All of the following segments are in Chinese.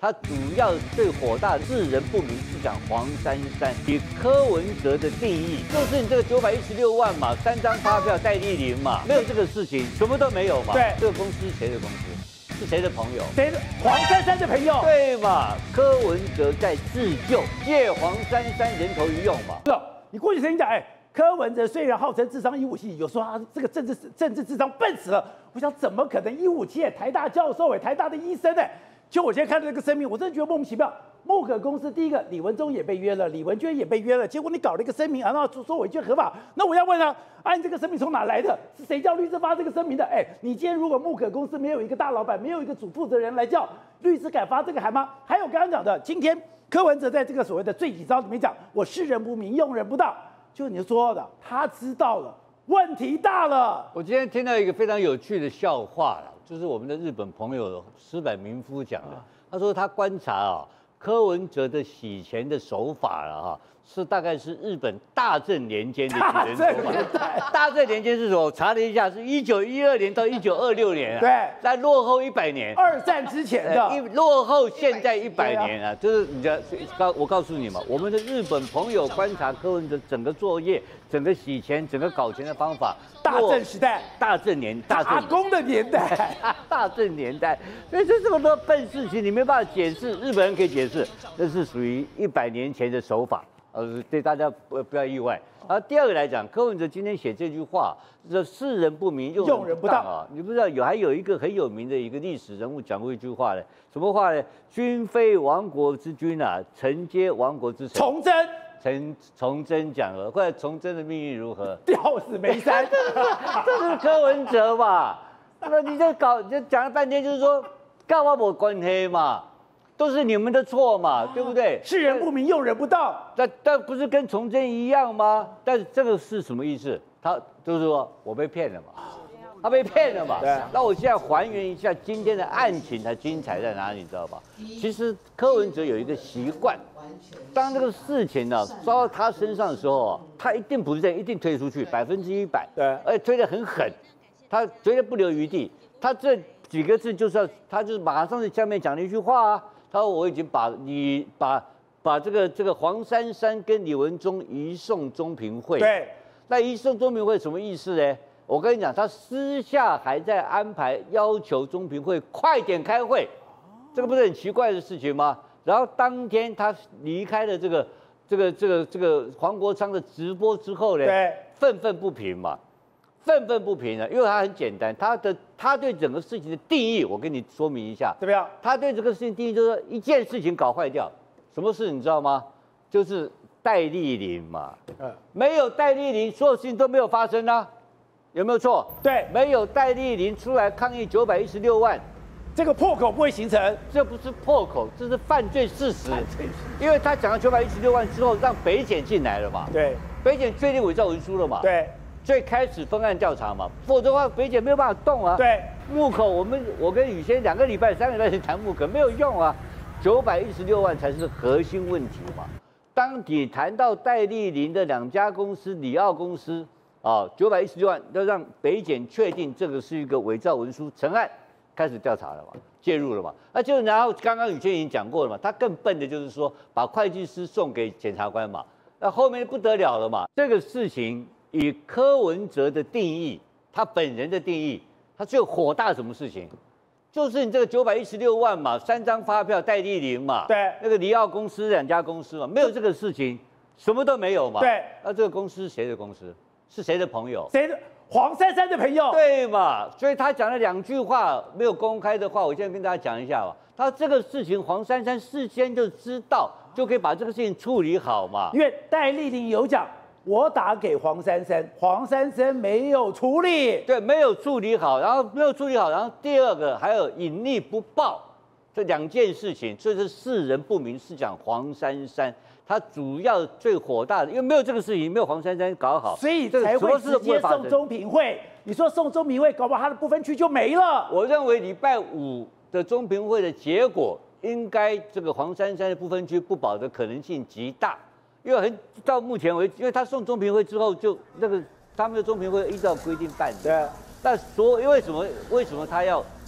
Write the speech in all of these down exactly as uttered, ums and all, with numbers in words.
他主要最火大的日人不明是讲黄珊珊，以柯文哲的定义，就是你这个九百一十六万嘛，三张发票戴立林嘛，没有这个事情，什么都没有嘛。 对， 这个公司是谁的公司？是谁的朋友？ 谁的？黄珊珊的朋友。 对嘛？柯文哲在自救，借黄珊珊人头一用嘛。 是哦，你过去曾经讲，哎。柯文哲虽然号称智商一五七，有说他这个政治政治智商笨死了。我想怎么可能一五七？台大教授哎，台大的医生哎。就我现在看到这个声明，我真的觉得莫名其妙。木可公司第一个李文忠也被约了，李文娟也被约了，结果你搞了一个声明，然后说违建合法。那我要问啊，啊，你这个声明从哪来的？是谁叫律师发这个声明的？哎，你今天如果木可公司没有一个大老板，没有一个主负责人来叫律师敢发这个函吗？还有刚刚讲的，今天柯文哲在这个所谓的罪己招里面讲，我识人不明，用人不当。就你说的，他知道了，问题大了。 我今天听到一个非常有趣的笑话了，就是我们的日本朋友石坂民夫讲的。他说他观察啊，柯文哲的洗钱的手法了哈，是大概是日本大正年间的洗钱手法。大正年间是什么？我查了一下，是一九一二年到一九二六年啊。 对， 在落后一百年。 二战之前的。 一落后现在一百年啊，就是你的告我告诉你嘛，我们的日本朋友观察柯文哲整个作业、整个洗钱、整个搞钱的方法。 大正时代， 大正年，大正阿公的年代， 大正年代，所以这这么多笨事情，你没办法解释，日本人可以解释，那是属于一百年前的手法，呃，对大家不不要意外。然后第二个来讲，柯文哲今天写这句话，这世人不明，用人不当啊，你不知道有还有一个很有名的一个历史人物讲过一句话呢，什么话呢？君非亡国之君啊，臣皆亡国之臣。 崇祯。 陈崇祯讲了，后来崇祯的命运如何？ 吊死梅山， 这是这是柯文哲嘛？那你这搞，你讲了半天就是说，跟我没关系嘛，都是你们的错嘛，对不对？ 世人不明，用人不当。 但但不是跟崇祯一样吗？但是这个是什么意思？他就是说我被骗了嘛，他被骗了嘛。对。那我现在还原一下今天的案情，它精彩在哪里，你知道吧？其实柯文哲有一个习惯。当这个事情呢烧到他身上的时候，他一定不认，一定推出去，百分之一百。 对， 而且推得很狠，他绝对不留余地。他这几个字就是要，他就是马上在下面讲了一句话啊，他说我已经把你把把这个这个黄珊珊跟李文忠移送中评会。 对， 那移送中评会什么意思呢？我跟你讲，他私下还在安排要求中评会快点开会，这个不是很奇怪的事情吗？然后当天他离开了这个这个这个这个黄国昌的直播之后呢， 对， 愤愤不平嘛，愤愤不平啊，因为他很简单，他的他对整个事情的定义，我跟你说明一下， 怎么样？ 他对这个事情定义就是说一件事情搞坏掉，什么事你知道吗？就是戴立林嘛，嗯，没有戴立林，所有事情都没有发生啊，有没有错？ 对， 没有戴立林出来抗议九百一十六万。 这个破口不会形成， 这不是破口，这是犯罪事实。因为他讲了九百一十六万之后，让北检进来了嘛。 对， 北检确定伪造文书了嘛。 对， 所以开始分案调查嘛，否则的话北检没有办法动啊。 对， 木口我们我跟宇先两个礼拜、三个礼拜前谈木口没有用啊，九百一十六万才是核心问题嘛。当你谈到戴立林的两家公司，里奥公司啊，九百一十六万要让北检确定这个是一个伪造文书成案。开始调查了嘛，介入了嘛，那就然后刚刚宇轩已经讲过了嘛，他更笨的就是说把会计师送给检察官嘛，那后面不得了了嘛。这个事情以柯文哲的定义，他本人的定义，他最火大什么事情？就是你这个九百一十六万嘛，三张发票戴立林嘛， 对， 那个里奥公司两家公司嘛，没有这个事情，什么都没有嘛。 对， 那这个公司是谁的公司？是谁的朋友？ 谁的？黄珊珊的朋友， 对嘛？所以他讲了两句话没有公开的话，我现在跟大家讲一下吧。他这个事情黄珊珊事先就知道，就可以把这个事情处理好嘛。 因为戴立林有讲，我打给黄珊珊，黄珊珊没有处理， 对，没有处理好，然后没有处理好，然后第二个还有隐匿不报这两件事情，所以是世人不明，是讲黄珊珊。他主要最火大的，因为没有这个事情，没有黄珊珊搞好， 所以才会直接送中评会。你说送中评会，搞不好他的不分区就没了。 我认为礼拜五的中评会的结果，应该这个黄珊珊的不分区不保的可能性极大，因为很到目前为止，因为他送中评会之后，就那个他们的中评会依照规定办的。 对。 那所因为什么？为什么他要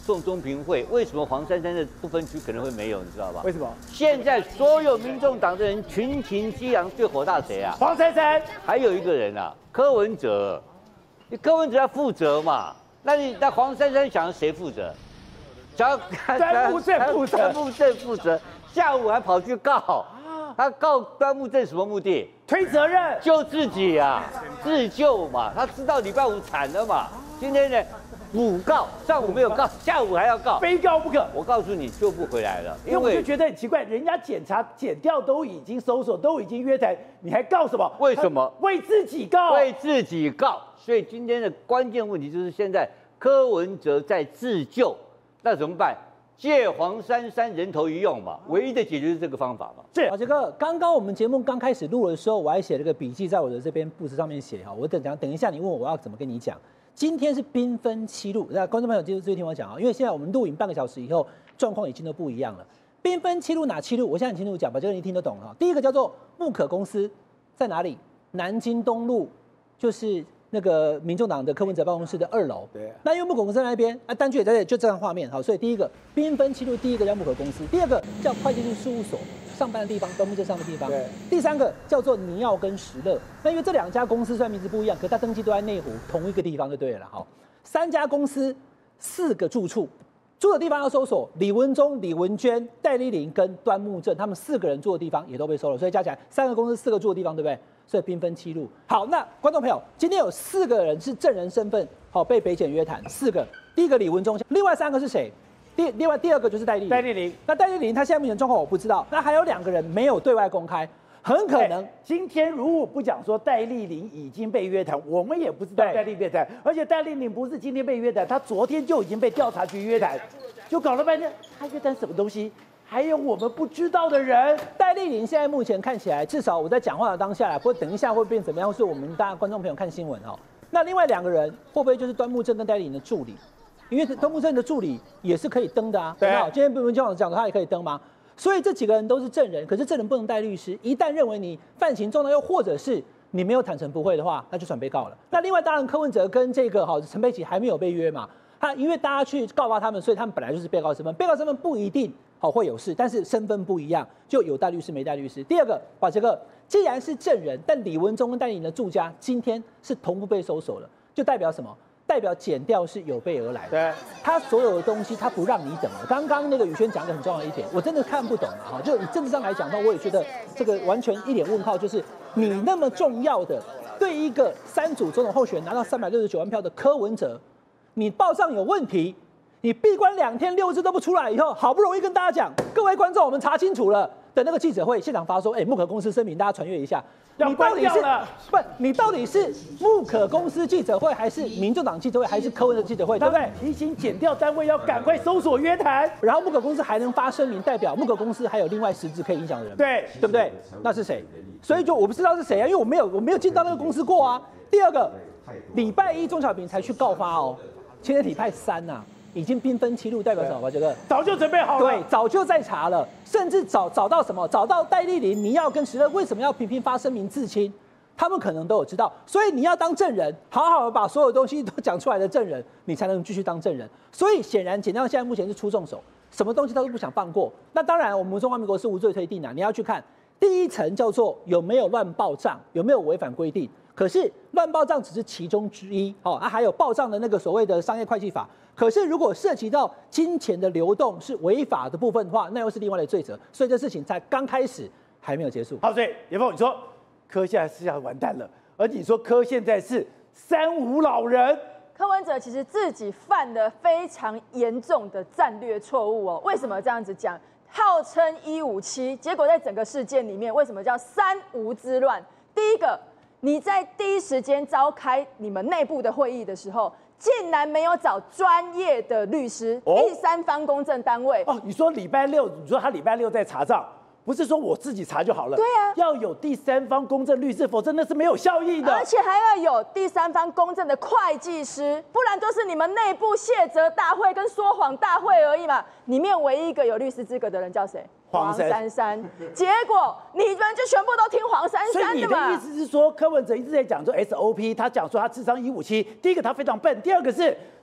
送中评会，为什么黄珊珊的不分区可能会没有？你知道吧？ 为什么？ 现在所有民众党的人群情激昂，最火大谁啊？ 黄珊珊， 还有一个人啊，柯文哲，你柯文哲要负责嘛？那你那黄珊珊想要谁负责？想要端木正负责， 端木正负责，下午还跑去告，他告端木正什么目的？ 推责任， 救自己啊，自救嘛。他知道礼拜五惨了嘛，今天呢补告，上午没有告，下午还要告， 非告不可。 我告诉你，救不回来了， 因为我就觉得很奇怪，人家检查检调都已经搜索，都已经约谈，你还告什么？ 为什么？ 为自己告， 为自己告。所以今天的关键问题就是现在柯文哲在自救。那怎么办？借黄珊珊人头一用嘛，唯一的解决是这个方法嘛。 是啊，这个刚刚我们节目刚开始录的时候，我还写了个笔记在我的这边布置上面写哈。我等讲等一下你问我我要怎么跟你讲。今天是兵分七路，那观众朋友就注意听我讲啊，因为现在我们录影半个小时以后，状况已经都不一样了。兵分七路哪七路？我现在很清楚讲，把这个你听得懂哈。第一个叫做木可公司在哪里？南京东路，就是那个民众党的柯文哲办公室的二楼， 对， 那因为木可公司在那边，啊，单据也在这里，就这样画面，好，所以第一个兵分七路，第一个叫木可公司，第二个叫会计师事务所上班的地方，端木正上的地方， 对， 第三个叫做尼奥跟石乐，那因为这两家公司虽然名字不一样，可它登记都在内湖同一个地方就对了，好，三家公司四个住处。住的地方要搜索，李文忠、李文娟、戴丽玲跟端木正，他们四个人住的地方也都被搜了，所以加起来三个公司四个住的地方，对不对？所以兵分七路。好，那观众朋友，今天有四个人是证人身份，好被北检约谈，四个。第一个李文忠，另外三个是谁？第另外第二个就是戴丽玲。 戴丽玲， 那戴丽玲她现在目前状况我不知道，那还有两个人没有对外公开。很可能、 欸、今天如果不讲说戴丽玲已经被约谈，我们也不知道戴丽玲被约谈，而且戴丽玲不是今天被约谈，她昨天就已经被调查局约谈，就搞了半天，她约谈什么东西？还有我们不知道的人。 戴丽玲现在目前看起来，至少我在讲话的当下啦，不过等一下会变怎么样，是我们大家观众朋友看新闻哦。那另外两个人会不会就是端木正跟戴丽玲的助理？因为端木正的助理也是可以登的啊。对啊。今天不是讲讲他也可以登吗？所以这几个人都是证人，可是证人不能带律师。一旦认为你犯行重大，又或者是你没有坦诚不讳的话，那就算被告了。那另外当然柯文哲跟这个好陈佩琪还没有被约嘛，他因为大家去告发他们，所以他们本来就是被告身份，被告身份不一定好会有事，但是身份不一样，就有带律师没带律师。第二个，把这个既然是证人，但李文忠跟戴丽玲的住家今天是同步被搜索了，就代表什么？代表检调是有备而来的， 对， 他所有的东西他不让你等了。刚刚那个宇轩讲的很重要的一点，我真的看不懂了哈。就以政治上来讲的话，我也觉得这个完全一脸问号，就是你那么重要的对一个三组总统候选人拿到三百六十九万票的柯文哲，你报上有问题，你闭关两天六日都不出来以后，好不容易跟大家讲，各位观众我们查清楚了的那个记者会现场发说，哎、欸，木可公司声明，大家传阅一下。你到底是不？你到底是木可公司记者会，还是民众党记者会，还是柯文哲记者会？对不对？ 提醒检调单位要赶快搜索约谈。 然后木可公司还能发声明，代表木可公司还有另外实质可以影响的人， 对对不对？那是谁？所以就我不知道是谁啊，因为我没有我没有进到那个公司过啊。第二个，礼拜一钟小平才去告发哦，今天礼拜三呐、啊。已经兵分七路，代表什么？这个早就准备好了， 对，早就在查了，甚至找找到什么？找到戴丽玲、尼奥跟石乐为什么要频频发声明自清？他们可能都有知道，所以你要当证人，好好的把所有东西都讲出来的证人，你才能继续当证人。所以显然，检调现在目前是出重手，什么东西他都不想放过。那当然，我们中华民国是无罪推定啊，你要去看第一层叫做有没有乱报账，有没有违反规定。可是乱报账只是其中之一，哦，啊，还有报账的那个所谓的商业会计法。可是如果涉及到金钱的流动是违法的部分的话，那又是另外的罪责。所以这事情才刚开始，还没有结束。 好，所以严凤，你说柯现在是要完蛋了，而你说柯现在是三无老人。 柯文哲其实自己犯了非常严重的战略错误哦。为什么这样子讲？号称一五七，结果在整个事件里面，为什么叫三无之乱？第一个，你在第一时间召开你们内部的会议的时候，竟然没有找专业的律师、哦、第三方公证单位。 哦，你说礼拜六，你说他礼拜六在查账，不是说我自己查就好了。 对啊， 要有第三方公证律师，否则那是没有效益的。 而且还要有第三方公证的会计师，不然就是你们内部卸责大会跟说谎大会而已嘛。里面唯一一个有律师资格的人叫谁？黄珊珊。结果你们就全部都听黄珊珊的嘛。 所以你的意思是说，柯文哲一直在讲说 S O P， 他讲说他智商一五七，第一个他非常笨，第二个是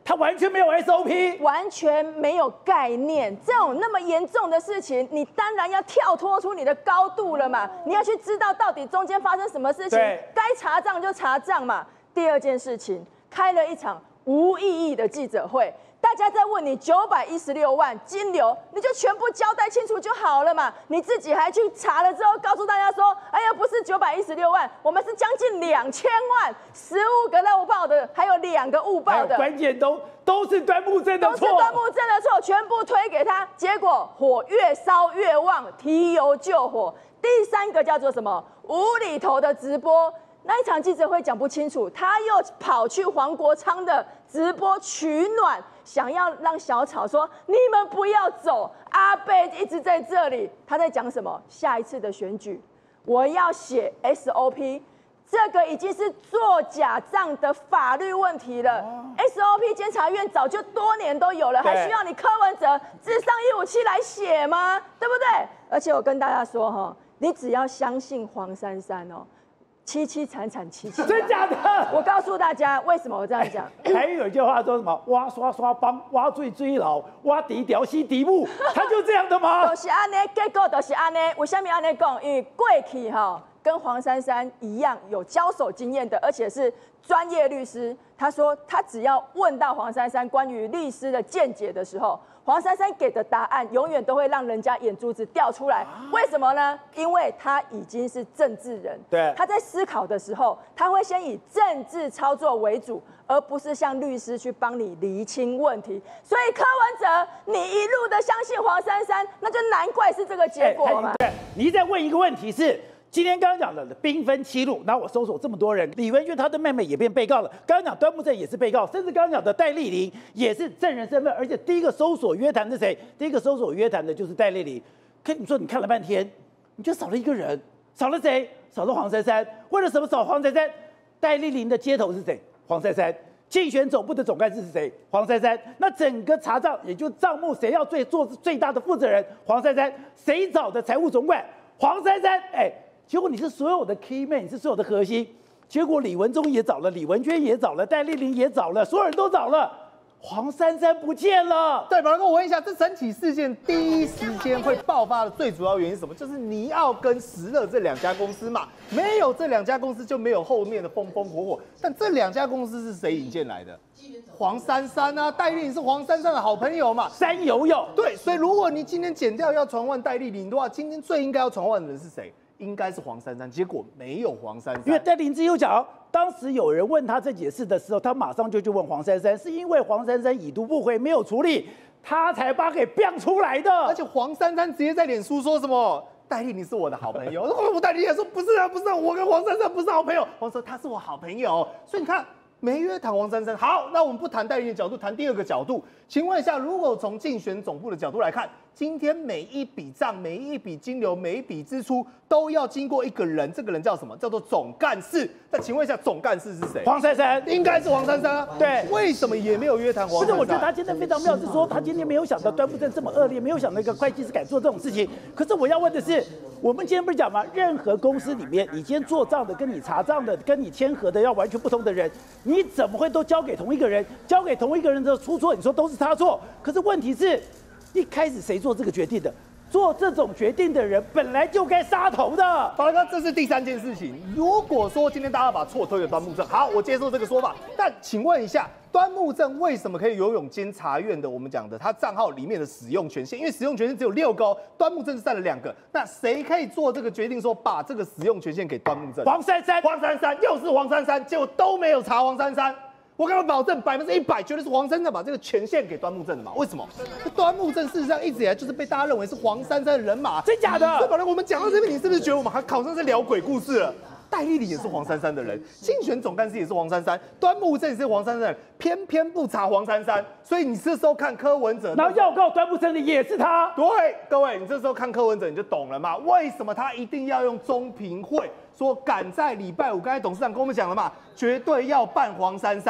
他完全没有 S O P， 完全没有概念。这种那么严重的事情，你当然要跳脱出你的高度了嘛，你要去知道到底中间发生什么事情，该查账就查账嘛。第二件事情，开了一场无意义的记者会。大家在问你九百一十六万金流，你就全部交代清楚就好了嘛。你自己还去查了之后，告诉大家说，哎呀，不是九百一十六万，我们是将近两千万，十五个漏报的，还有两个误报的， 关键都都是端木正的错， 都是端木正的错，全部推给他，结果火越烧越旺，提油救火。第三个叫做什么？无厘头的直播。那一场记者会讲不清楚，他又跑去黄国昌的直播取暖，想要让小草说你们不要走，阿贝一直在这里。他在讲什么？下一次的选举，我要写 S O P， 这个已经是做假账的法律问题了。哦、S O P 监察院早就多年都有了，还需要你柯文哲智商一五七来写吗？对不对？而且我跟大家说哈，你只要相信黄珊珊哦。凄凄惨惨戚戚， 真假的？ 我告诉大家，为什么我这样讲？ 还有一句话说什么？挖刷刷帮，挖最追老，挖底屌西底部，他就这样的吗？ 都是安尼，结果都是安尼。为什么安尼讲？因为过去哈跟黄珊珊一样有交手经验的，而且是专业律师。他说他只要问到黄珊珊关于律师的见解的时候，黄珊珊给的答案永远都会让人家眼珠子掉出来。为什么呢？因为他已经是政治人， 对， 他在思考的时候，他会先以政治操作为主，而不是像律师去帮你厘清问题。所以柯文哲，你一路的相信黄珊珊，那就难怪是这个结果嘛。 对，你再问一个问题是。今天刚刚讲的兵分七路，然后我搜索这么多人，李文娟她的妹妹也变被告了。刚刚讲端木正也是被告，甚至刚刚讲的戴丽玲也是证人身份，而且第一个搜索约谈的谁？第一个搜索约谈的就是戴丽玲。跟你说，你看了半天，你就少了一个人，少了谁？少了黄珊珊。为了什么少黄珊珊？戴丽玲的接头是谁？黄珊珊。竞选总部的总干事是谁？黄珊珊。那整个查账，也就账目谁要最做最大的负责人？黄珊珊。谁找的财务总管？黄珊珊。哎。结果你是所有的 key man， 你是所有的核心。结果李文忠也找了，李文娟也找了，戴丽玲也找了，所有人都找了，黄珊珊不见了。 对，宝哥，我问一下，这整起事件第一时间会爆发的最主要原因是什么？就是尼奥跟时乐这两家公司嘛，没有这两家公司就没有后面的风风火火。但这两家公司是谁引荐来的？黄珊珊啊，戴丽玲是黄珊珊的好朋友嘛， 山友友。 对，所以如果你今天剪掉要传唤戴丽玲的话，今天最应该要传唤的人是谁？应该是黄珊珊，结果没有黄珊珊。 因为戴玲之有讲，当时有人问他这件事的时候，他马上就去问黄珊珊，是因为黄珊珊已读不回没有处理，他才把给变出来的。 而且黄珊珊直接在脸书说什么？戴丽玲是我的好朋友，我戴丽玲也说不是啊，不是啊，我跟黄珊珊不是好朋友。黄说他是我好朋友，所以你看。没约谈黄珊珊，好，那我们不谈戴丽玲的角度，谈第二个角度。请问一下，如果从竞选总部的角度来看，今天每一笔账、每一笔金流、每一笔支出都要经过一个人，这个人叫什么？叫做总干事。那请问一下，总干事是谁？ 黄珊珊， 应该是黄珊珊啊。 对， 为什么也没有约谈黄珊珊？ 不是，我觉得他今天非常妙，是说他今天没有想到端木正这么恶劣，没有想到一个会计师敢做这种事情。可是我要问的是，我们今天不是讲吗？任何公司里面，你今天做账的、跟你查账的、跟你签合的要完全不同的人，你怎么会都交给同一个人？交给同一个人的出错，你说都是他错。可是问题是，一开始谁做这个决定的？做这种决定的人本来就该杀头的。 宝哥，这是第三件事情。如果说今天大家把错推给端木正，好，我接受这个说法。但请问一下，端木正为什么可以游泳监察院的我们讲的他账号里面的使用权限？因为使用权限只有六个，端木正是占了两个。那谁可以做这个决定，说把这个使用权限给端木正？ 黄珊珊， 黄珊珊又是黄珊珊，结果都没有查黄珊珊。我跟他保证，百分之一百绝对是黄珊珊把这个权限给端木正的嘛？为什么？端木正事实上一直以来就是被大家认为是黄珊珊的人马， 真假的？ 所以，宝哥，我们讲到这边，你是不是觉得我们还考上是聊鬼故事了？戴丽玲也是黄珊珊的人，竞选总干事也是黄珊珊，端木正也是黄珊珊的人，偏偏不查黄珊珊，所以你这时候看柯文哲， 然后要告端木正的也是他。 对，各位，你这时候看柯文哲你就懂了嘛？为什么他一定要用中评会？说赶在礼拜五，刚才董事长跟我们讲了嘛，绝对要办黄珊珊。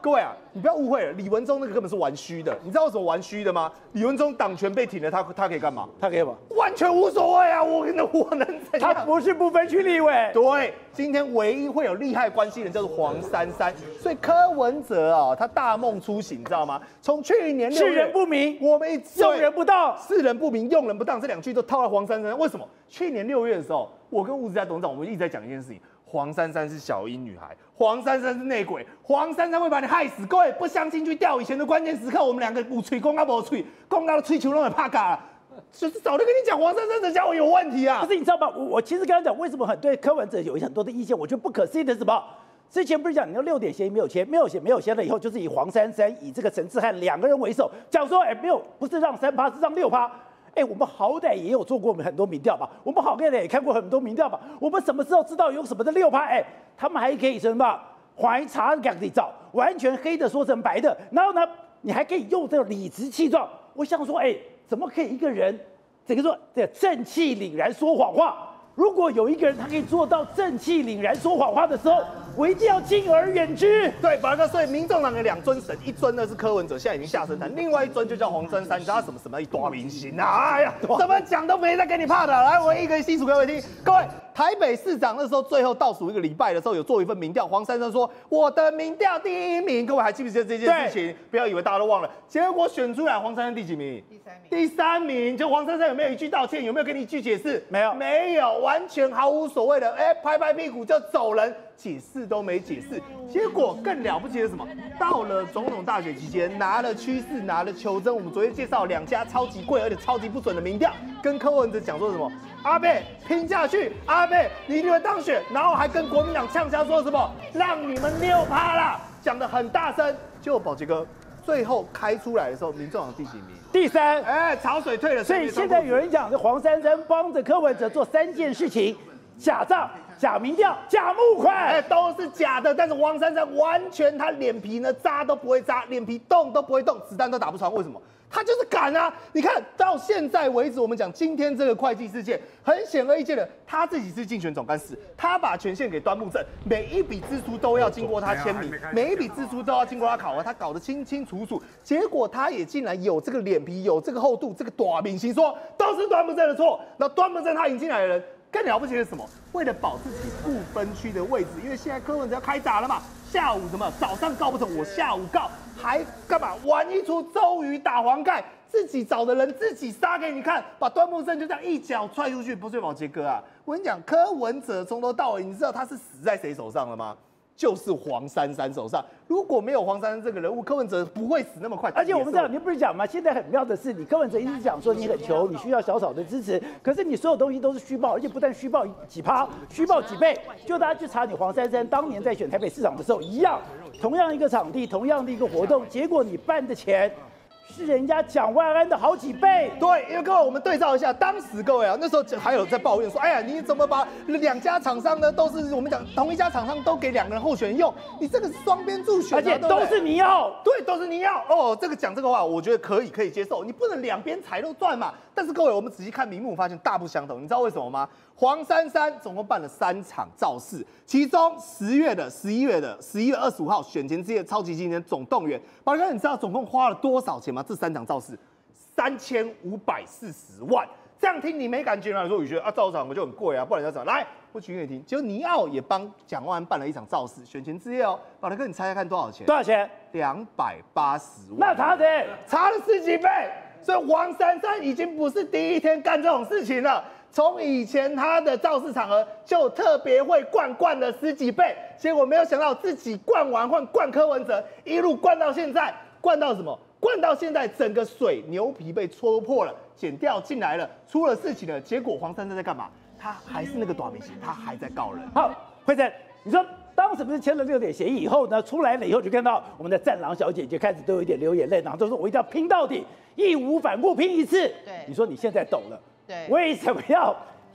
各位啊，你不要误会了，李文忠那个根本是玩虚的。你知道为什么玩虚的吗？李文忠党权被挺了，他他可以干嘛？ 他可以吗？ 完全无所谓啊！我我能怎样？ 他不是不分区立委。 对，今天唯一会有利害关系人叫做黄珊珊，所以柯文哲啊，他大梦初醒，你知道吗？从去年六月， 世人不明， 我们用人不当， 世人不明，用人不当这两句都套在黄珊珊。为什么？去年六月的时候，我跟吴子嘉董事长，我们一直在讲一件事情。黄珊珊是小英女孩，黄珊珊是内鬼，黄珊珊会把你害死。各位不相信去调以前的关键时刻，我们两个有吹公啊无吹，公到吹球都很怕嘎，就是早就跟你讲黄珊珊这家伙有问题啊。 可是你知道吗？我我其实刚刚讲为什么很对柯文哲有很多的意见，我觉得不可思议的是什么？之前不是讲你要六点协议没有签，没有写没有签了以后，就是以黄珊珊以这个陈志汉两个人为首，讲说哎没有不是让三趴是让六趴。哎，我们好歹也有做过很多民调吧，我们好歹也看过很多民调吧，我们什么时候知道有什么的六趴？哎，他们还可以什么怀查给自己找，完全黑的说成白的，然后呢，你还可以用这个理直气壮。我想说，哎，怎么可以一个人，这个说这正气凛然说谎话？如果有一个人他可以做到正气凛然说谎话的时候，我一定要敬而远之。 对，宝哥，所以民众党有两尊神，一尊呢是柯文哲，现在已经下神坛，另外一尊就叫黄珊珊，你知道他什么什么一大明星啊？哎呀，怎么讲都没在给你怕的。来，我一个细数给各位听。各位，台北市长那时候最后倒数一个礼拜的时候，有做一份民调，黄珊珊说我的民调第一名。各位还记不记得这件事情？不要以为大家都忘了。结果选出来，黄珊珊第几名？第三名。第三名。就黄珊珊有没有一句道歉？有没有给你一句解释？ 没有， 没有，完全毫无所谓的，哎，拍拍屁股就走人。解释都没解释，结果更了不起的是什么？到了总统大选期间，拿了趋势，拿了求真。我们昨天介绍两家超级贵而且超级不准的民调，跟柯文哲讲说什么？阿贝拼下去，阿贝你一定会当选，然后还跟国民党呛呛说什么？让你们六趴啦，讲得很大声。结果宝杰哥最后开出来的时候，民众党第几名？ 第三。 哎，潮水退了。 所以现在有人讲，这黄珊珊帮着柯文哲做三件事情：假账。假民调、假募款， 哎，都是假的。但是黄珊珊完全，他脸皮呢扎都不会扎，脸皮动都不会动，子弹都打不穿。为什么？他就是敢啊！你看到现在为止，我们讲今天这个会计事件，很显而易见的，他自己是竞选总干事，他把权限给端木正，每一笔支出都要经过他签名，每一笔支出都要经过他考核，他搞得清清楚楚。结果他也竟然有这个脸皮，有这个厚度，这个大明星说都是端木正的错。那端木正他引进来的人。更了不起的是什么？为了保自己不分区的位置，因为现在柯文哲要开打了嘛，下午什么早上告不成，我下午告，还干嘛玩一出周瑜打黄盖，自己找的人自己杀给你看，把端木正就这样一脚踹出去，不是宝杰哥啊！我跟你讲，柯文哲从头到尾，你知道他是死在谁手上了吗？就是黄珊珊手上。如果没有黄珊珊这个人物，柯文哲不会死那么快。 而且我们知道，你不是讲吗？现在很妙的是，你柯文哲一直讲说你很穷，你需要小草的支持，可是你所有东西都是虚报，而且不但虚报几趴，虚报几倍。就大家去查你黄珊珊当年在选台北市长的时候一样，同样一个场地，同样的一个活动，结果你办的钱。是人家蒋万安的好几倍。 对，因为各位我们对照一下，当时各位啊，那时候还有在抱怨说，哎呀，你怎么把两家厂商呢，都是我们讲同一家厂商都给两个人候选人用，你这个是双边助选、啊， 而且都是你要， 对，都是你要。哦，这个讲这个话，我觉得可以，可以接受，你不能两边踩都赚嘛。但是各位，我们仔细看名目，发现大不相同，你知道为什么吗？黄珊珊总共办了三场造势，其中十月的、十一月的、十一月二十五号选前之夜超级今年总动员，宝哥，你知道总共花了多少钱吗？这三场造势，三千五百四十万。这样听你没感觉吗？说宇轩啊，造场我就很贵啊，不然要怎么来？我举给你听，就尼奥也帮蒋万安办了一场造势，选前之夜哦。宝哥，你猜猜看多少钱？ 多少钱？ 两百八十万。 那差谁？ 差了十几倍。所以黄珊珊已经不是第一天干这种事情了。从以前他的造势场合就特别会灌，灌了十几倍，结果没有想到自己灌完换灌柯文哲，一路灌到现在，灌到什么？灌到现在整个水牛皮被戳破了，剪掉进来了，出了事情了。结果黄珊珊在干嘛？他还是那个短明星，他还在告人。 好，慧珍，你说当时不是签了六点协议以后呢？出来了以后就看到我们的战狼小姐姐开始都有一点流眼泪，然后都说我一定要拼到底，义无反顾拼一次。 对， 你说你现在懂了。 对， 为什么要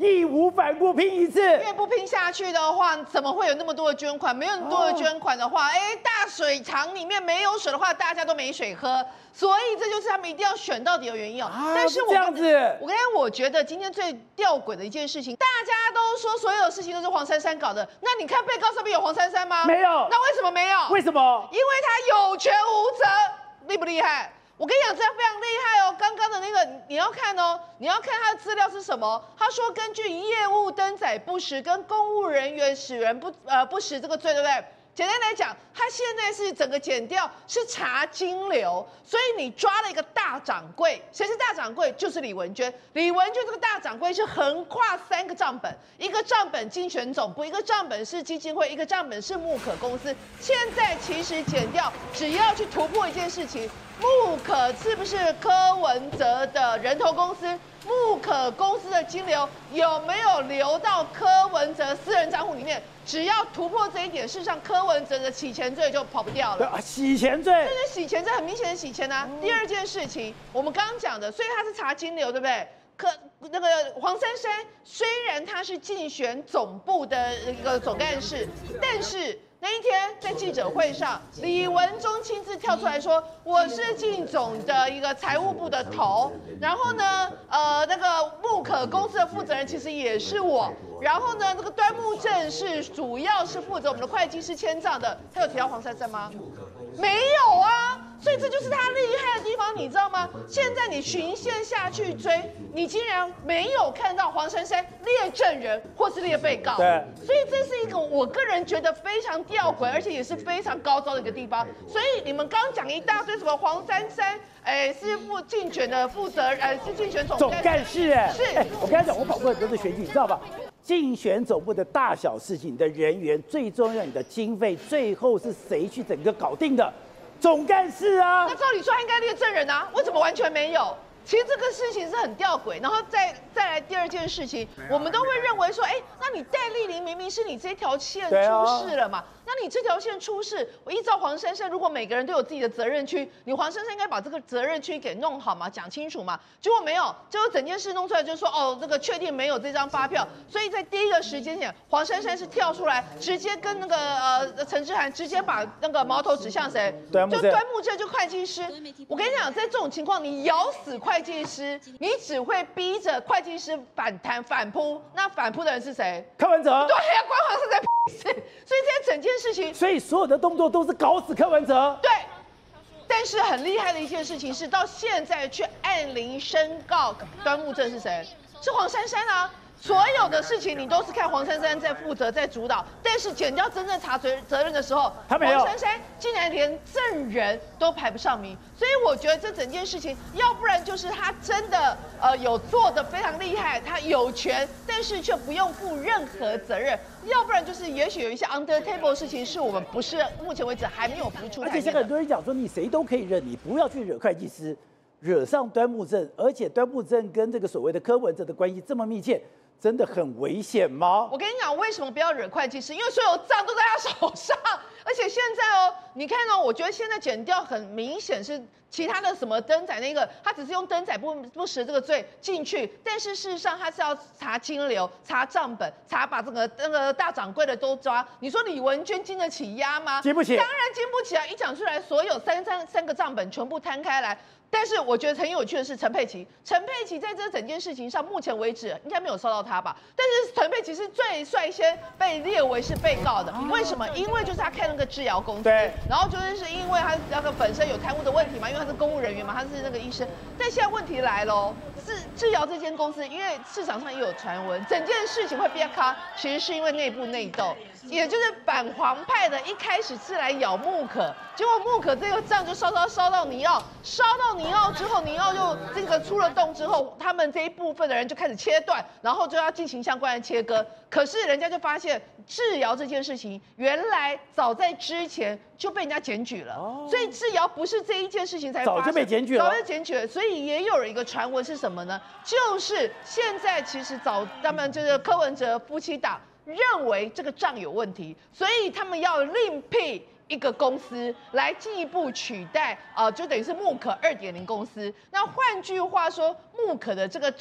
义无反顾拼一次。 因为不拼下去的话，怎么会有那么多的捐款？没有那么多的捐款的话，哎、哦，大水塘里面没有水的话，大家都没水喝。所以这就是他们一定要选到底的原因哦。啊、但是我这样子， 我跟你讲，我觉得今天最吊诡的一件事情，大家都说所有的事情都是黄珊珊搞的，那你看被告上面有黄珊珊吗？ 没有。 那为什么没有？ 为什么？ 因为他有权无责，厉不厉害？我跟你讲，这样非常厉害哦。刚刚的那个你要看哦，你要看他的资料是什么？他说根据业务登载不实跟公务人员使人不呃不实这个罪，对不对？简单来讲，他现在是整个检调是查金流，所以你抓了一个大掌柜，谁是大掌柜？就是李文娟。李文娟这个大掌柜是横跨三个账本，一个账本竞选总部，一个账本是基金会，一个账本是木可公司。现在其实检调只要去突破一件事情，木可是不是柯文哲的人头公司？木可公司的金流有没有流到柯文哲私人账户里面？只要突破这一点，事实上柯文哲的洗钱罪就跑不掉了。 啊，洗钱罪， 这是洗钱罪，很明显的洗钱啊。嗯、第二件事情，我们刚刚讲的，所以他是查金流，对不对？可那个黄珊珊虽然他是竞选总部的一个总干事，但是那一天在记者会上，李文忠亲自跳出来说，我是竞总的一个财务部的头，然后呢，呃，那个木可公司的负责人其实也是我，然后呢，这个端木正是主要是负责我们的会计师签账的，他有提到黄珊珊吗？没有啊。所以这就是他厉害的地方，你知道吗？现在你循线下去追，你竟然没有看到黄珊珊列证人或是列被告。 对， 所以这是一个我个人觉得非常吊诡，而且也是非常高招的一个地方。所以你们刚刚讲一大堆什么黄珊珊，哎，是负竞选的负责，呃，是竞选总总干事，哎， 是。 哎，我跟他讲，我跑过很多的选举，你知道吧？竞选总部的大小事情，你的人员最重要，你的经费，最后是谁去整个搞定的？总干事啊， 那照理说他应该列证人啊，为什么完全没有？其实这个事情是很吊诡，然后再再来第二件事情，我们都会认为说，哎，那你戴立林明明是你这条线出事了嘛？那你这条线出事，我依照黄珊珊，如果每个人都有自己的责任区，你黄珊珊应该把这个责任区给弄好嘛，讲清楚嘛。结果没有，结果整件事弄出来就是说，哦，这个确定没有这张发票，所以在第一个时间点，黄珊珊是跳出来，直接跟那个呃陈志涵直接把那个矛头指向谁？ 端木正， 就端木正就会计师。我跟你讲，在这种情况，你咬死会计师，你只会逼着会计师反弹反扑，那反扑的人是谁？ 柯文哲。 对呀，关黄珊珊。所以这整件事情， 所以所有的动作都是搞死柯文哲。 对，但是很厉害的一件事情是，到现在去按铃申告端木正是谁？是黄珊珊啊。所有的事情你都是看黄珊珊在负责在主导，但是检调真正查责责任的时候， 他没有。 黄珊珊竟然连证人都排不上名，所以我觉得这整件事情，要不然就是他真的呃有做的非常厉害，他有权，但是却不用负任何责任；要不然就是也许有一些 under table 的事情是我们不是目前为止还没有浮出台面的。 而且现在很多人讲说，你谁都可以认，你不要去惹会计师，惹上端木正，而且端木正跟这个所谓的柯文哲的关系这么密切。真的很危险吗？ 我跟你讲，为什么不要惹会计师？因为所有账都在他手上，而且现在哦，你看哦，我觉得现在检调很明显是其他的什么登载那个，他只是用登载不不实这个罪进去，但是事实上他是要查金流、查账本、查把这个那个大掌柜的都抓。你说李文娟经得起压吗？ 经不起， 当然经不起啊！一讲出来，所有三三三个账本全部摊开来。但是我觉得很有趣的是陈佩琪，陈佩琪在这整件事情上，目前为止应该没有烧到他吧？但是陈佩琪是最率先被列为是被告的，为什么？因为就是他开那个制药公司， 对， 然后就是是因为他那个本身有贪污的问题嘛，因为他是公务人员嘛，他是那个医生。但现在问题来喽，制制药这间公司，因为市场上也有传闻，整件事情会变咖，其实是因为内部内斗。也就是反黄派的，一开始是来咬木可，结果木可这个账就烧烧烧到尼奥，烧到尼奥之后，尼奥就这个出了洞之后，他们这一部分的人就开始切断，然后就要进行相关的切割。可是人家就发现制谣这件事情，原来早在之前就被人家检举了，哦、所以制谣不是这一件事情才发生， 早就被检举了， 早就检举了。所以也有一个传闻是什么呢？就是现在其实早他们就是柯文哲夫妻档。认为这个账有问题，所以他们要另辟一个公司来进一步取代，呃，就等于是木可二点零公司。那换句话说，木可的这个账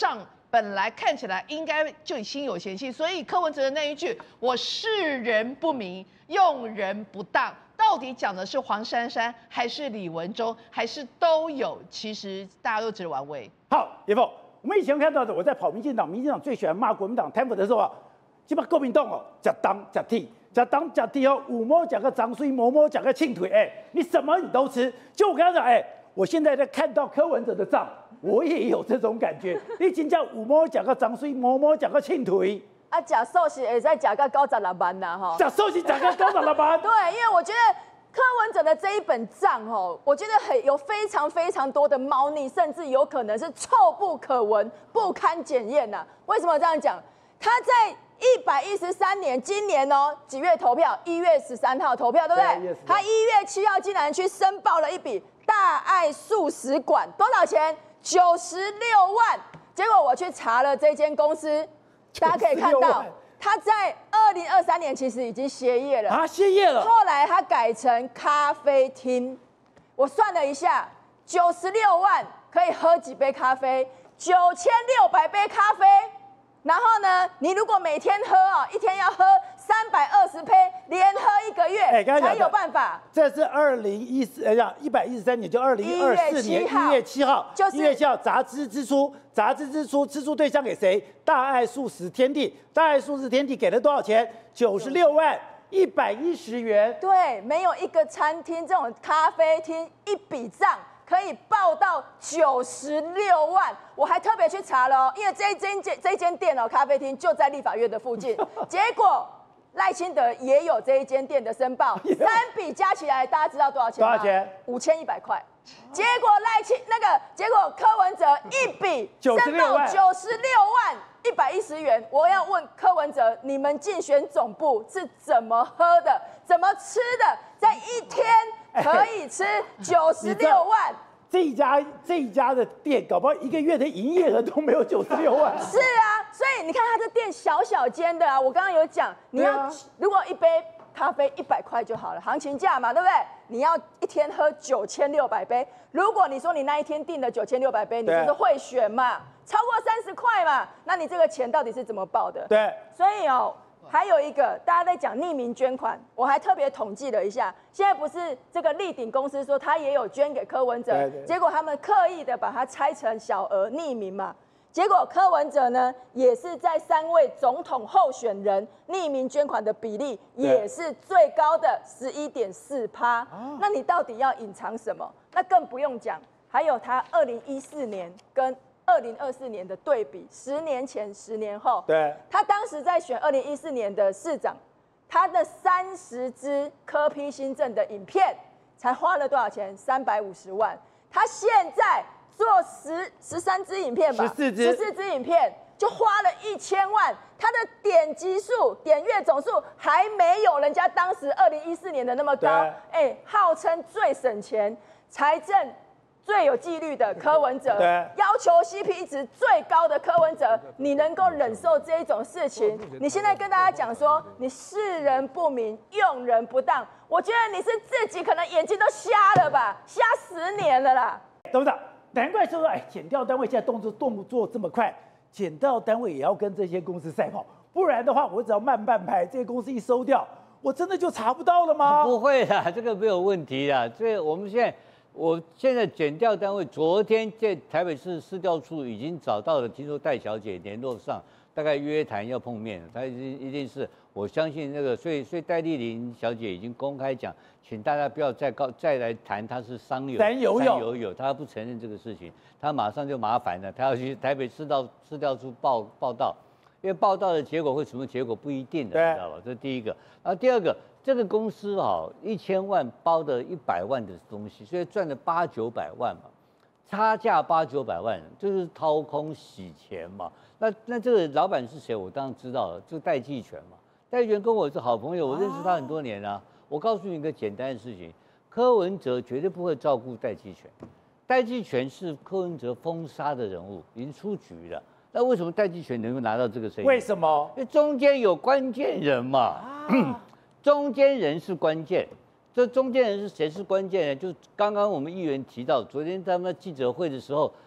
本来看起来应该就已心有嫌隙，所以柯文哲的那一句“我视人不明，用人不当”，到底讲的是黄珊珊，还是李文忠，还是都有？其实大家都值得玩味。 好，叶凤，我们以前看到的，我在跑民进党，民进党最喜欢骂国民党贪腐的时候啊，基本国民党哦，假当假替。假当假替哦，五毛讲个脏水，某某讲个庆腿，哎，你什么你都吃。就我刚才讲，哎，我现在在看到柯文哲的账，我也有这种感觉。你真叫五毛讲个脏水，某某讲个庆腿。 啊，假寿喜也在假个高十六万呐，哈。 假寿喜讲个高十六万。 对，因为我觉得柯文哲的这一本账哦，我觉得很有非常非常多的猫腻，甚至有可能是臭不可闻、不堪检验呐。为什么这样讲？他在一百一十三年，今年哦几月投票？一月十三号投票，对不对？他一月七号竟然去申报了一笔大爱素食馆，多少钱？九十六万。结果我去查了这间公司，大家可以看到，他在二零二三年其实已经歇业了啊，歇业了。 后来他改成咖啡厅，我算了一下，九十六万可以喝几杯咖啡？九千六百杯咖啡。然后呢，你如果每天喝哦，一天要喝三百二十杯，连喝一个月，哎，才有办法。 这是二零一四，哎呀，一百一十三年就二零二四年一月七号， 就是一月七号杂志之初，杂志之初，支出对象给谁？大爱素食天地，大爱素食天地给了多少钱？九十六万一百一十元。 对，没有一个餐厅这种咖啡厅一笔账可以报到九十六万，我还特别去查了哦，因为这一间这一间店哦，咖啡厅就在立法院的附近。结果赖清德也有这一间店的申报，三笔加起来，大家知道多少钱吗？ 多少钱？ 五千一百块。结果赖清那个，结果柯文哲一笔申报九十六万一百一十元。我要问柯文哲，你们竞选总部是怎么喝的？怎么吃的？在一天可以吃九十六万。 这一家这一家的店，搞不好一个月的营业额都没有九十六万。 是啊，所以你看他的店小小间的啊，我刚刚有讲，你要、啊、如果一杯咖啡一百块就好了，行情价嘛，对不对？你要一天喝九千六百杯，如果你说你那一天订了九千六百杯，你就是会选嘛，超过三十块嘛，那你这个钱到底是怎么报的？ 对， 所以哦。还有一个，大家在讲匿名捐款，我还特别统计了一下，现在不是这个立鼎公司说他也有捐给柯文哲，对对，结果他们刻意的把它拆成小额匿名嘛，结果柯文哲呢也是在三位总统候选人匿名捐款的比例也是最高的十一点四趴，那你到底要隐藏什么？那更不用讲，还有他二零一四年跟二零二四年的对比，十年前、十年后， 对， 他当时在选二零一四年的市长，他的三十支柯 P 新政的影片才花了多少钱？三百五十万。他现在做十十三支影片吧， 十四支， 十四支影片就花了一千万，他的点击数、点阅总数还没有人家当时二零一四年的那么高。哎，号称最省钱、财政最有纪律的柯文哲，要求 C P 值最高的柯文哲，你能够忍受这一种事情？你现在跟大家讲说你视人不明，用人不当，我觉得你是自己可能眼睛都瞎了吧，瞎十年了啦。 董事长，难怪说哎，检调单位现在动作动作这么快，检调单位也要跟这些公司赛跑，不然的话，我只要慢半拍，这些公司一收掉，我真的就查不到了吗？ 不会啦，这个没有问题啦。这个我们现在。我现在检调单位昨天在台北市市调处已经找到了，听说戴小姐联络上，大概约谈要碰面，她一定一定是，我相信那个，所以所以戴丽玲小姐已经公开讲，请大家不要再告再来谈她是商友， 三友友， 友友，她不承认这个事情，她马上就麻烦了，她要去台北市道市调处报报道，因为报道的结果会什么结果不一定的，你知道吧？这是第一个，然后第二个。这个公司啊，一千万包的一百万的东西，所以赚了八九百万嘛，差价八九百万，就是掏空洗钱嘛。那那这个老板是谁？我当然知道了，就戴季全嘛。戴季全跟我是好朋友，我认识他很多年啊。我告诉你一个简单的事情，柯文哲绝对不会照顾戴季全，戴季全是柯文哲封杀的人物，已经出局了。那为什么戴季全能够拿到这个声音？ 为什么？ 因为中间有关键人嘛。啊中间人是关键，这中间人是谁是关键呢？就刚刚我们议员提到，昨天他们记者会的时候，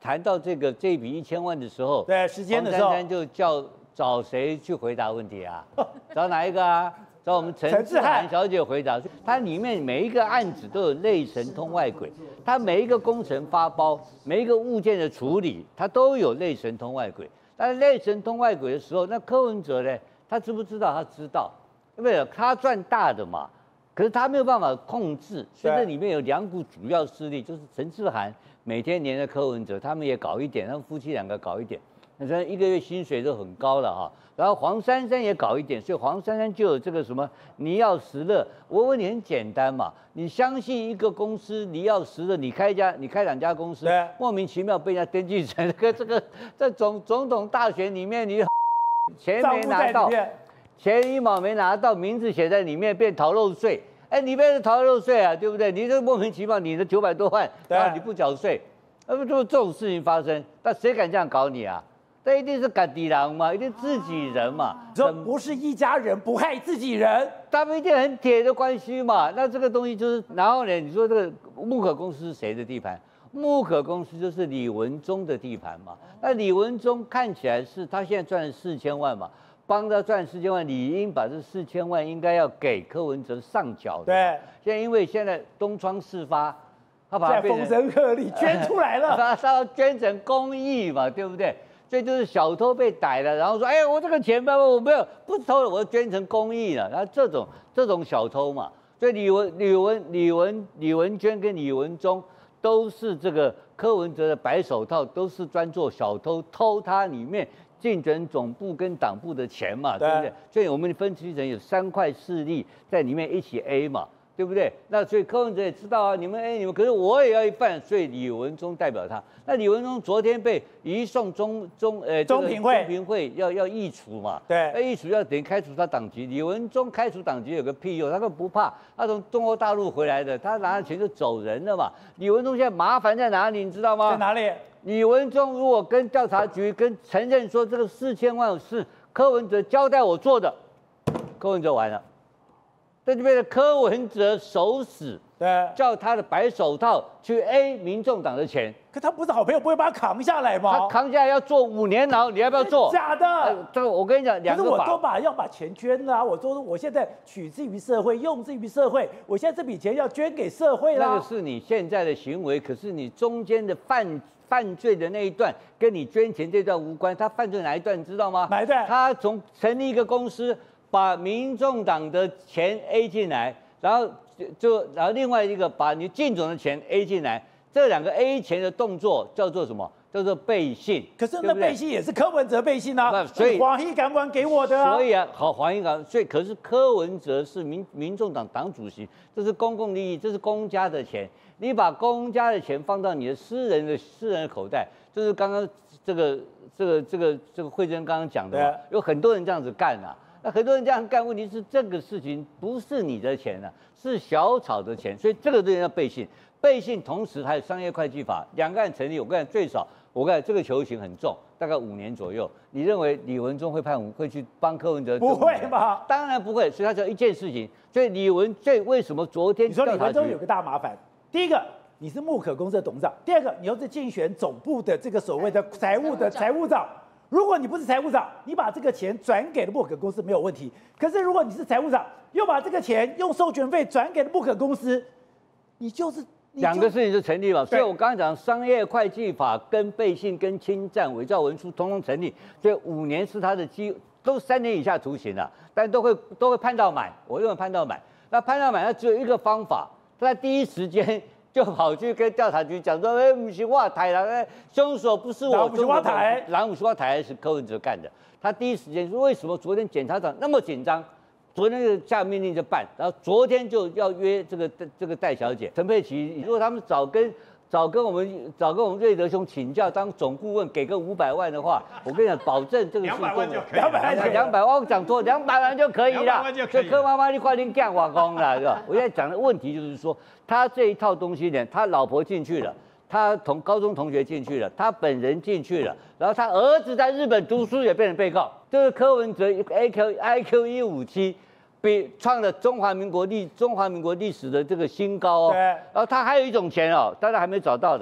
谈到这个这一笔一千万的时候， 对时间的时候， 黄珊珊就叫找谁去回答问题啊？找哪一个啊？找我们陈志涵小姐回答。它里面每一个案子都有内神通外鬼，它每一个工程发包，每一个物件的处理，它都有内神通外鬼。但是内神通外鬼的时候，那柯文哲呢？他知不知道？他知道，因为他赚大的嘛。可是他没有办法控制，所以这里面有两股主要势力，就是陈志涵每天黏着柯文哲，他们也搞一点，他们夫妻两个搞一点，那虽然一个月薪水都很高了哈。然后黄珊珊也搞一点，所以黄珊珊就有这个什么尼耀时乐。我问你很简单嘛，你相信一个公司尼耀时乐，你开一家，你开两家公司，莫名其妙被人家登记成这个这个在总总统大选里面你钱没拿到。钱一毛没拿到，名字写在里面变逃漏税，哎，你变成逃漏税啊，对不对？你这莫名其妙，你的九百多万，然后你不缴税，那不就这种事情发生？那谁敢这样搞你啊？那一定是赶地狼嘛，一定自己人嘛。 这不是一家人不害自己人， 他们一定很铁的关系嘛。那这个东西就是，然后呢，你说这个木可公司是谁的地盘？木可公司就是李文忠的地盘嘛。那李文忠看起来是他现在赚了四千万嘛。帮他赚四千万，理应把这四千万应该要给柯文哲上缴的。 对， 现在因为现在东窗事发，他把它变成风声鹤唳捐出来了， 他他要捐成公益嘛，对不对？所以就是小偷被逮了，然后说，哎，我这个钱吧，我没有不偷了，我捐成公益了。然后这种这种小偷嘛，所以李文李文李文李文娟跟李文忠都是这个柯文哲的白手套，都是专做小偷，偷他里面。竞选总部跟党部的钱嘛，对不对？所以我们分析成有三块势力在里面一起 A 嘛，对不对？那所以柯文哲也知道啊，你们 A 你们，可是我也要一半，所以李文忠代表他。那李文忠昨天被移送中中呃中评会， 中评会要要议除嘛， 对， 要议除要等于开除他党籍。李文忠开除党籍有个屁用，他根本不怕，他从中国大陆回来的，他拿了钱就走人了嘛。李文忠现在麻烦在哪里，你知道吗？ 在哪里？ 李文忠如果跟调查局跟承认说这个四千万是柯文哲交代我做的，柯文哲完了，这就变成柯文哲手死， 对， 叫他的白手套去 A 民众党的钱， 可他不是好朋友，不会把他扛下来吗？ 他扛下来要做五年牢，你要不要做？ 假的，呃、 这个我跟你讲，两个法， 可是我都把要把钱捐了啊！我说我现在取之于社会，用之于社会，我现在这笔钱要捐给社会啦。 那个是你现在的行为，可是你中间的犯。犯罪的那一段跟你捐钱这段无关，他犯罪哪一段你知道吗？ 哪一段？ 他从成立一个公司，把民众党的钱 A 进来，然后就然后另外一个把你进总的钱 A 进来，这两个 A 钱的动作叫做什么？叫做背信。 可是那背信也是柯文哲背信啊， 所以黄奕敢不敢给我的啊？ 所以啊，好黄奕敢，所以可是柯文哲是民民众党党主席，这是公共利益，这是公家的钱。你把公家的钱放到你的私人的私人的口袋，就是刚刚这个这个这个这个慧珍刚刚讲的嘛，有很多人这样子干啊，那很多人这样干，问题是这个事情不是你的钱啊，是小草的钱，所以这个东西要背信，背信同时还有商业会计法，两个案成立，我跟你讲最少，我跟你讲这个求刑很重，大概五年左右，你认为李文忠会判会去帮柯文哲？ 不会吧？ 当然不会，所以他只有一件事情，所以李文最为什么昨天你说李文忠有个大麻烦？第一个，你是木可公司的董事长；第二个，你又是竞选总部的这个所谓的财务的财务长。如果你不是财务长，你把这个钱转给了木可公司没有问题。可是如果你是财务长，又把这个钱用授权费转给了木可公司，你就是两个事情就成立了。所以我刚刚讲商业会计法跟背信跟侵占伪造文书通通成立，所以五年是他的机，都三年以下徒刑了，但都会都会判到满。我认为判到满，那判到满，它只有一个方法。他在第一时间就跑去跟调查局讲说：“哎，不是我台人，哎，凶手不是我， 不是我台， 狼不是我台，是柯文哲干的。”他第一时间说：“为什么昨天检察长那么紧张？昨天就下命令就办，然后昨天就要约这个这个戴小姐陈佩琪。如果他们早跟早跟我们早跟我们瑞德兄请教当总顾问，给个五百万的话，我跟你讲，保证这个是两百万就可以， 两百万两百万我讲错，两百万就可以了。所以柯妈妈你快点干瓦工了，是吧？我现在讲的问题就是说，他这一套东西呢，他老婆进去了，他同高中同学进去了，他本人进去了，然后他儿子在日本读书也变成被告，这是柯文哲 I Q I Q 一五七。比创了中华民国历中华民国历史的这个新高哦， 对。 然后他还有一种钱哦，大家还没找到的，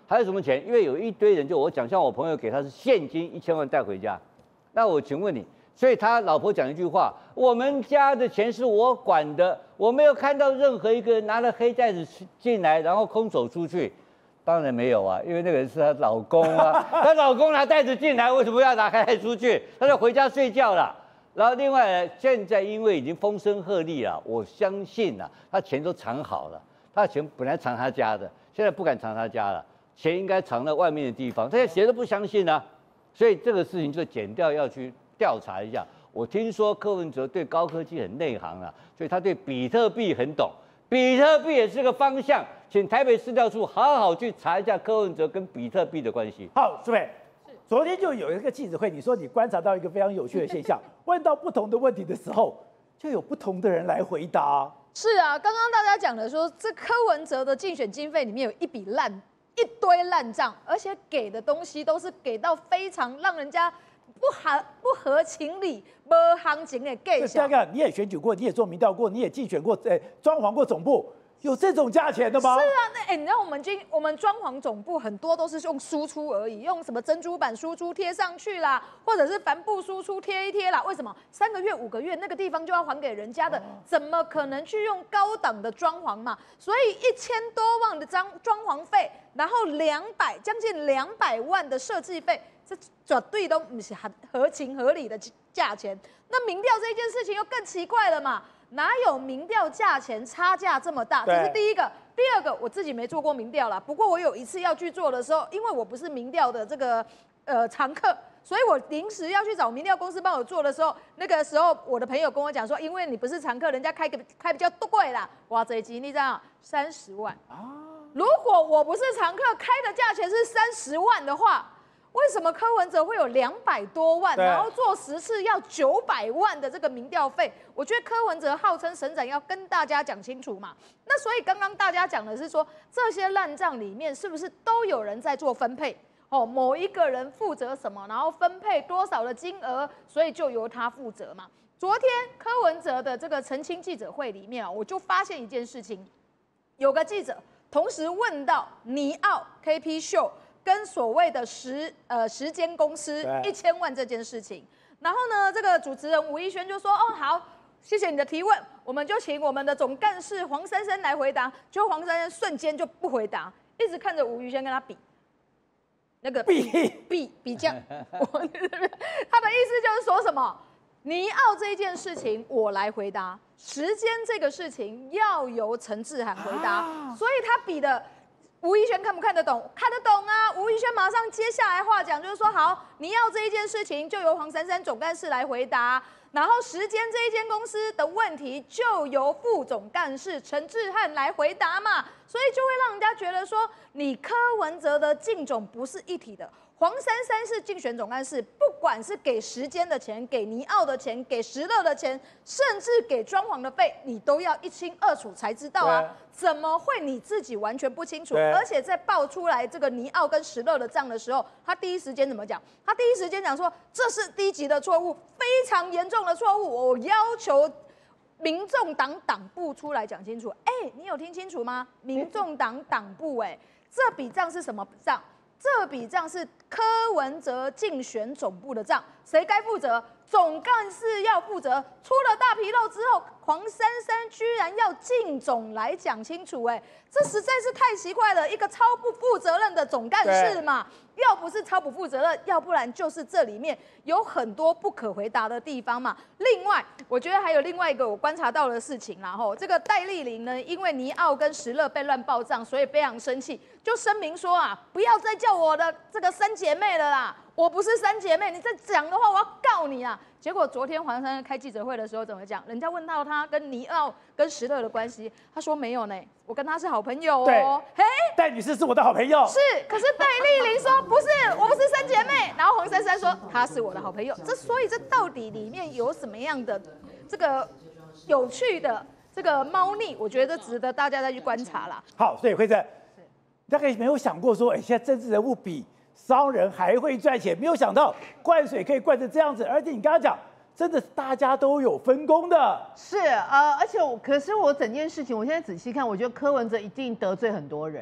还有什么钱？因为有一堆人，就我讲，像我朋友给他是现金一千万带回家，那我请问你，所以他老婆讲一句话：我们家的钱是我管的，我没有看到任何一个人拿了黑袋子进来，然后空手出去。当然没有啊，因为那个人是她老公啊，她老公拿袋子进来，为什么要拿开袋出去？他就回家睡觉了。然后另外，现在因为已经风声鹤唳了，我相信啊，他钱都藏好了，他的钱本来藏他家的，现在不敢藏他家了，钱应该藏在外面的地方，这些谁都不相信啊，所以这个事情就检调要去调查一下。我听说柯文哲对高科技很内行啊，所以他对比特币很懂，比特币也是个方向，请台北市调处好好去查一下柯文哲跟比特币的关系。 好，苏北。昨天就有一个记者会，你说你观察到一个非常有趣的现象，问到不同的问题的时候，就有不同的人来回答。 是啊，刚刚大家讲的说，这柯文哲的竞选经费里面有一笔烂，一堆烂账，而且给的东西都是给到非常让人家不合不合情理、不行情的计算。这个你也选举过，你也做民调过，你也竞选过，呃，装潢过总部。有这种价钱的吗？ 是啊，那哎、欸，你知道我们今我们装潢总部很多都是用输出而已，用什么珍珠板输出贴上去啦，或者是帆布输出贴一贴啦。为什么三个月、五个月那个地方就要还给人家的？怎么可能去用高档的装潢嘛？所以一千多万的装装潢费，然后两百将近两百万的设计费，这绝对都不是合合情合理的价钱。那民调这件事情又更奇怪了嘛？哪有民调价钱差价这么大？这是第一个。第二个，我自己没做过民调啦，不过我有一次要去做的时候，因为我不是民调的这个呃常客，所以我临时要去找民调公司帮我做的时候，那个时候我的朋友跟我讲说，因为你不是常客，人家开个开比较贵啦，哇，这一集你知道三十万啊。如果我不是常客，开的价钱是三十万的话。为什么柯文哲会有两百多万，然后做十次要九百万的这个民调费？我觉得柯文哲号称省长要跟大家讲清楚嘛。那所以刚刚大家讲的是说，这些烂账里面是不是都有人在做分配？哦，某一个人负责什么，然后分配多少的金额，所以就由他负责嘛。昨天柯文哲的这个澄清记者会里面啊，我就发现一件事情，有个记者同时问到尼奥 K P Show。跟所谓的时呃时间公司一千万这件事情，然后呢，这个主持人吴亦轩就说：“哦，好，谢谢你的提问，我们就请我们的总干事黄珊珊来回答。”结果黄珊珊瞬间就不回答，一直看着吴亦轩跟他比，那个比比比较，他的意思就是说什么？尼奥这件事情我来回答，时间这个事情要由陈志涵回答，啊、所以他比的。吴亦轩看不看得懂？看得懂啊！吴亦轩马上接下来话讲，就是说好，你要这一件事情就由黄珊珊总干事来回答，然后时间这一间公司的问题就由副总干事陈志汉来回答嘛，所以就会让人家觉得说，你柯文哲的竞总不是一体的。黄珊珊是竞选总干事，不管是给时间的钱、给尼奥的钱、给时乐的钱，甚至给装潢的费，你都要一清二楚才知道啊！怎么会你自己完全不清楚？而且在爆出来这个尼奥跟时乐的账的时候，他第一时间怎么讲？他第一时间讲说这是低级的错误，非常严重的错误，我要求民众党党部出来讲清楚。哎，你有听清楚吗？民众党党部，哎，这笔账是什么账？这笔账是柯文哲竞选总部的账，谁该负责？总干事要负责。出了大纰漏之后，黄珊珊居然要竞总来讲清楚，哎，这实在是太奇怪了，一个超不负责任的总干事嘛。要不是超不负责任，要不然就是这里面有很多不可回答的地方嘛。另外，我觉得还有另外一个我观察到的事情啦，吼，这个戴立玲呢，因为尼奥跟时乐被乱报账，所以非常生气，就声明说啊，不要再叫我的这个三姐妹了啦，我不是三姐妹，你再讲的话，我要告你啊！结果昨天黄珊珊开记者会的时候怎么讲？人家问到他跟尼奥跟时乐的关系，他说没有呢，我跟他是好朋友哦。嘿， 戴女士是我的好朋友。 是，可是戴立玲说不是，我不是三姐妹。然后黄珊珊说她是我的好朋友。这所以这到底里面有什么样的这个有趣的这个猫腻？我觉得值得大家再去观察啦。 好，所以慧珍，大概没有想过说，哎，现在政治人物比商人还会赚钱，没有想到灌水可以灌成这样子，而且你刚刚讲，真的大家都有分工的。 是呃，而且我可是我整件事情，我现在仔细看，我觉得柯文哲一定得罪很多人。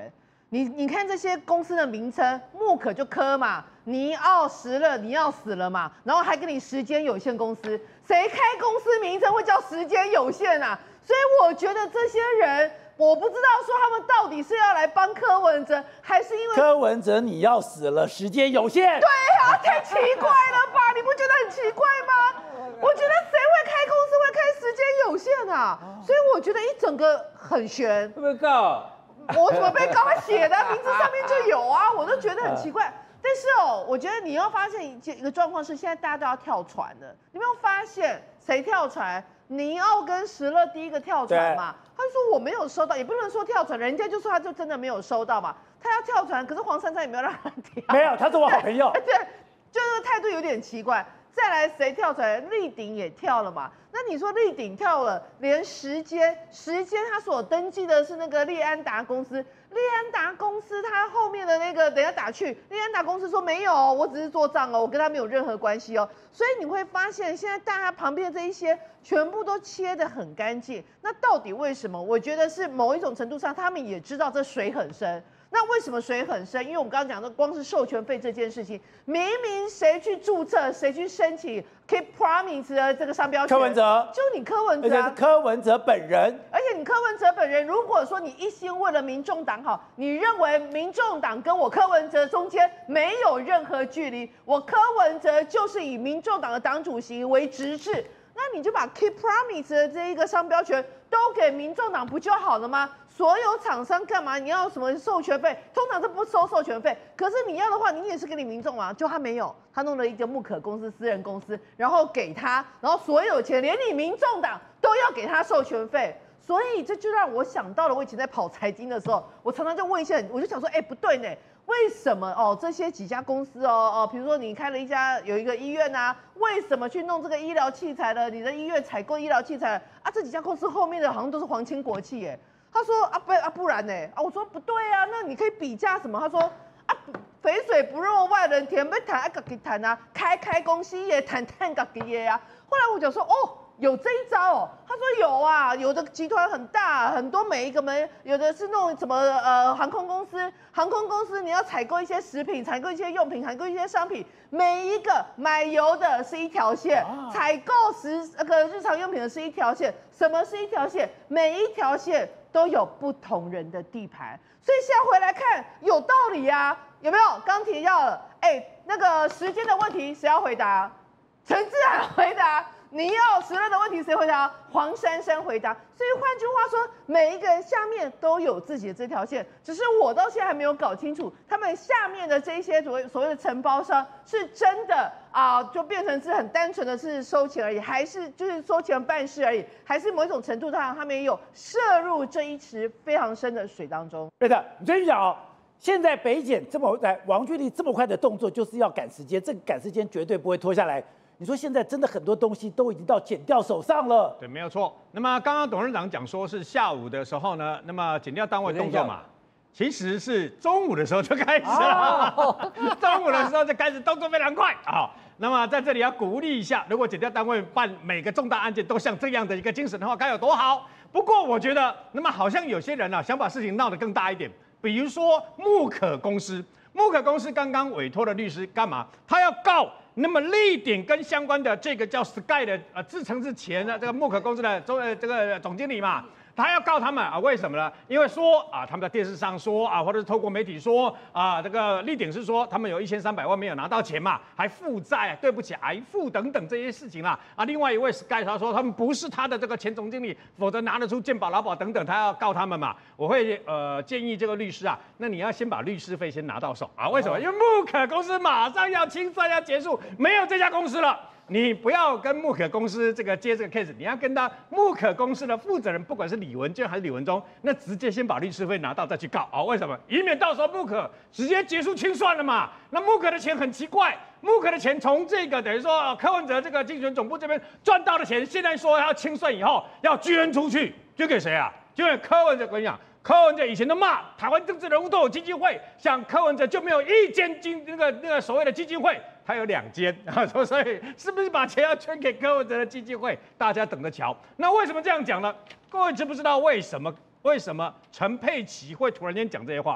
你你看这些公司的名称，穆可就科嘛，尼奥时乐尼奥死了嘛，然后还给你时间有限公司，谁开公司名称会叫时间有限啊？所以我觉得这些人，我不知道说他们到底是要来帮柯文哲，还是因为柯文哲你要死了，时间有限。 对啊，太奇怪了吧？你不觉得很奇怪吗？我觉得谁会开公司会开时间有限啊？所以我觉得一整个很悬。 会不会告？ 我怎么被告他写的名字上面就有啊？我都觉得很奇怪。但是哦，我觉得你要发现一件一个状况是，现在大家都要跳船了。你没有发现谁跳船？尼奥跟石乐第一个跳船嘛。他就说我没有收到，也不能说跳船，人家就说他就真的没有收到嘛。他要跳船，可是黄珊珊也没有让他跳。 没有，他是我好朋友。 对，就是态度有点奇怪。再来谁跳船？立鼎也跳了嘛。那你说立鼎跳了，连时间时间他所登记的是那个利安达公司，利安达公司他后面的那个等一下打去，利安达公司说没有，我只是做账哦，我跟他没有任何关系哦。所以你会发现现在大家旁边这一些全部都切得很干净。那到底为什么？我觉得是某一种程度上，他们也知道这水很深。那为什么水很深？因为我们刚刚讲的，光是授权费这件事情，明明谁去注册，谁去申请 Keep Promise 的这个商标权， 柯文哲， 就你柯文哲、啊， 而且是柯文哲本人。 而且你柯文哲本人，如果说你一心为了民众党好，你认为民众党跟我柯文哲中间没有任何距离，我柯文哲就是以民众党的党主席为直至，那你就把 Keep Promise 的这一个商标权都给民众党不就好了吗？所有厂商干嘛？你要什么授权费？通常是不收授权费，可是你要的话，你也是给你民众啊。就他没有，他弄了一个穆可公司、私人公司，然后给他，然后所有钱连你民众党都要给他授权费。所以这就让我想到了，我以前在跑财经的时候，我常常就问一些人，我就想说，哎，不对呢。为什么哦？这些几家公司哦哦，比如说你开了一家有一个医院啊，为什么去弄这个医疗器材的？你的医院采购医疗器材啊，这几家公司后面的好像都是皇亲国戚耶。他说啊不啊不然呢啊？我说不对啊，那你可以比价什么？他说啊，肥水不落外人田，要谈啊自己谈啊，开开公司也谈谈自己的啊。后来我就说哦。有这一招哦，他说有啊，有的集团很大，很多每一个门，有的是那种什么呃航空公司，航空公司你要采购一些食品，采购一些用品，采购一些商品，每一个买油的是一条线，啊、采购食那个日常用品的是一条线，什么是一条线？每一条线都有不同人的地盘，所以现在回来看有道理啊，有没有？刚提到了，哎，那个时间的问题谁要回答？陈志涵回答。你要时乐的问题谁回答？黄珊珊回答。所以换句话说，每一个人下面都有自己的这条线，只是我到现在还没有搞清楚，他们下面的这一些所谓所谓的承包商是真的啊、呃，就变成是很单纯的是收钱而已，还是就是收钱办事而已，还是某一种程度上他们也有涉入这一池非常深的水当中？ 对的，你继续讲哦。现在北检这么来，王俊立这么快的动作，就是要赶时间，这个赶时间绝对不会拖下来。你说现在真的很多东西都已经到检调手上了， 对，没有错。那么刚刚董事长讲说是下午的时候呢，那么检调单位动作嘛，其实是中午的时候就开始了，哦、中午的时候就开始动作非常快啊。那么在这里要鼓励一下，如果检调单位办每个重大案件都像这样的一个精神的话，该有多好。不过我觉得，那么好像有些人啊想把事情闹得更大一点，比如说穆可公司，穆可公司刚刚委托的律师干嘛？他要告。那么立鼎跟相关的这个叫 Sky 的呃自称是前的这个穆可公司的总呃这个总经理嘛，他要告他们啊？为什么呢？因为说啊，他们在电视上说啊，或者是透过媒体说啊，这个立鼎是说他们有一千三百万没有拿到钱嘛，还负债，对不起，还负等等这些事情啦。啊，另外一位 Sky 他说他们不是他的这个前总经理，否则拿得出健保劳保等等，他要告他们嘛。我会呃建议这个律师啊，那你要先把律师费先拿到手啊。为什么？因为穆可公司马上要清算要结束，没有这家公司了。你不要跟穆可公司这个接这个 case， 你要跟他穆可公司的负责人，不管是李文娟还是李文忠，那直接先把律师费拿到再去告啊？为什么？以免到时候穆可直接结束清算了嘛。那穆可的钱很奇怪，穆可的钱从这个等于说柯文哲这个竞选总部这边赚到的钱，现在说要清算以后要捐出去，捐给谁啊？捐给柯文哲。我跟你讲。柯文哲以前都骂台湾政治人物都有基金会，像柯文哲就没有一间基那个那个所谓的基金会，他有两间啊，所以是不是把钱要捐给柯文哲的基金会？大家等着瞧。那为什么这样讲呢？各位知不知道为什么？为什么陈佩琪会突然间讲这些话？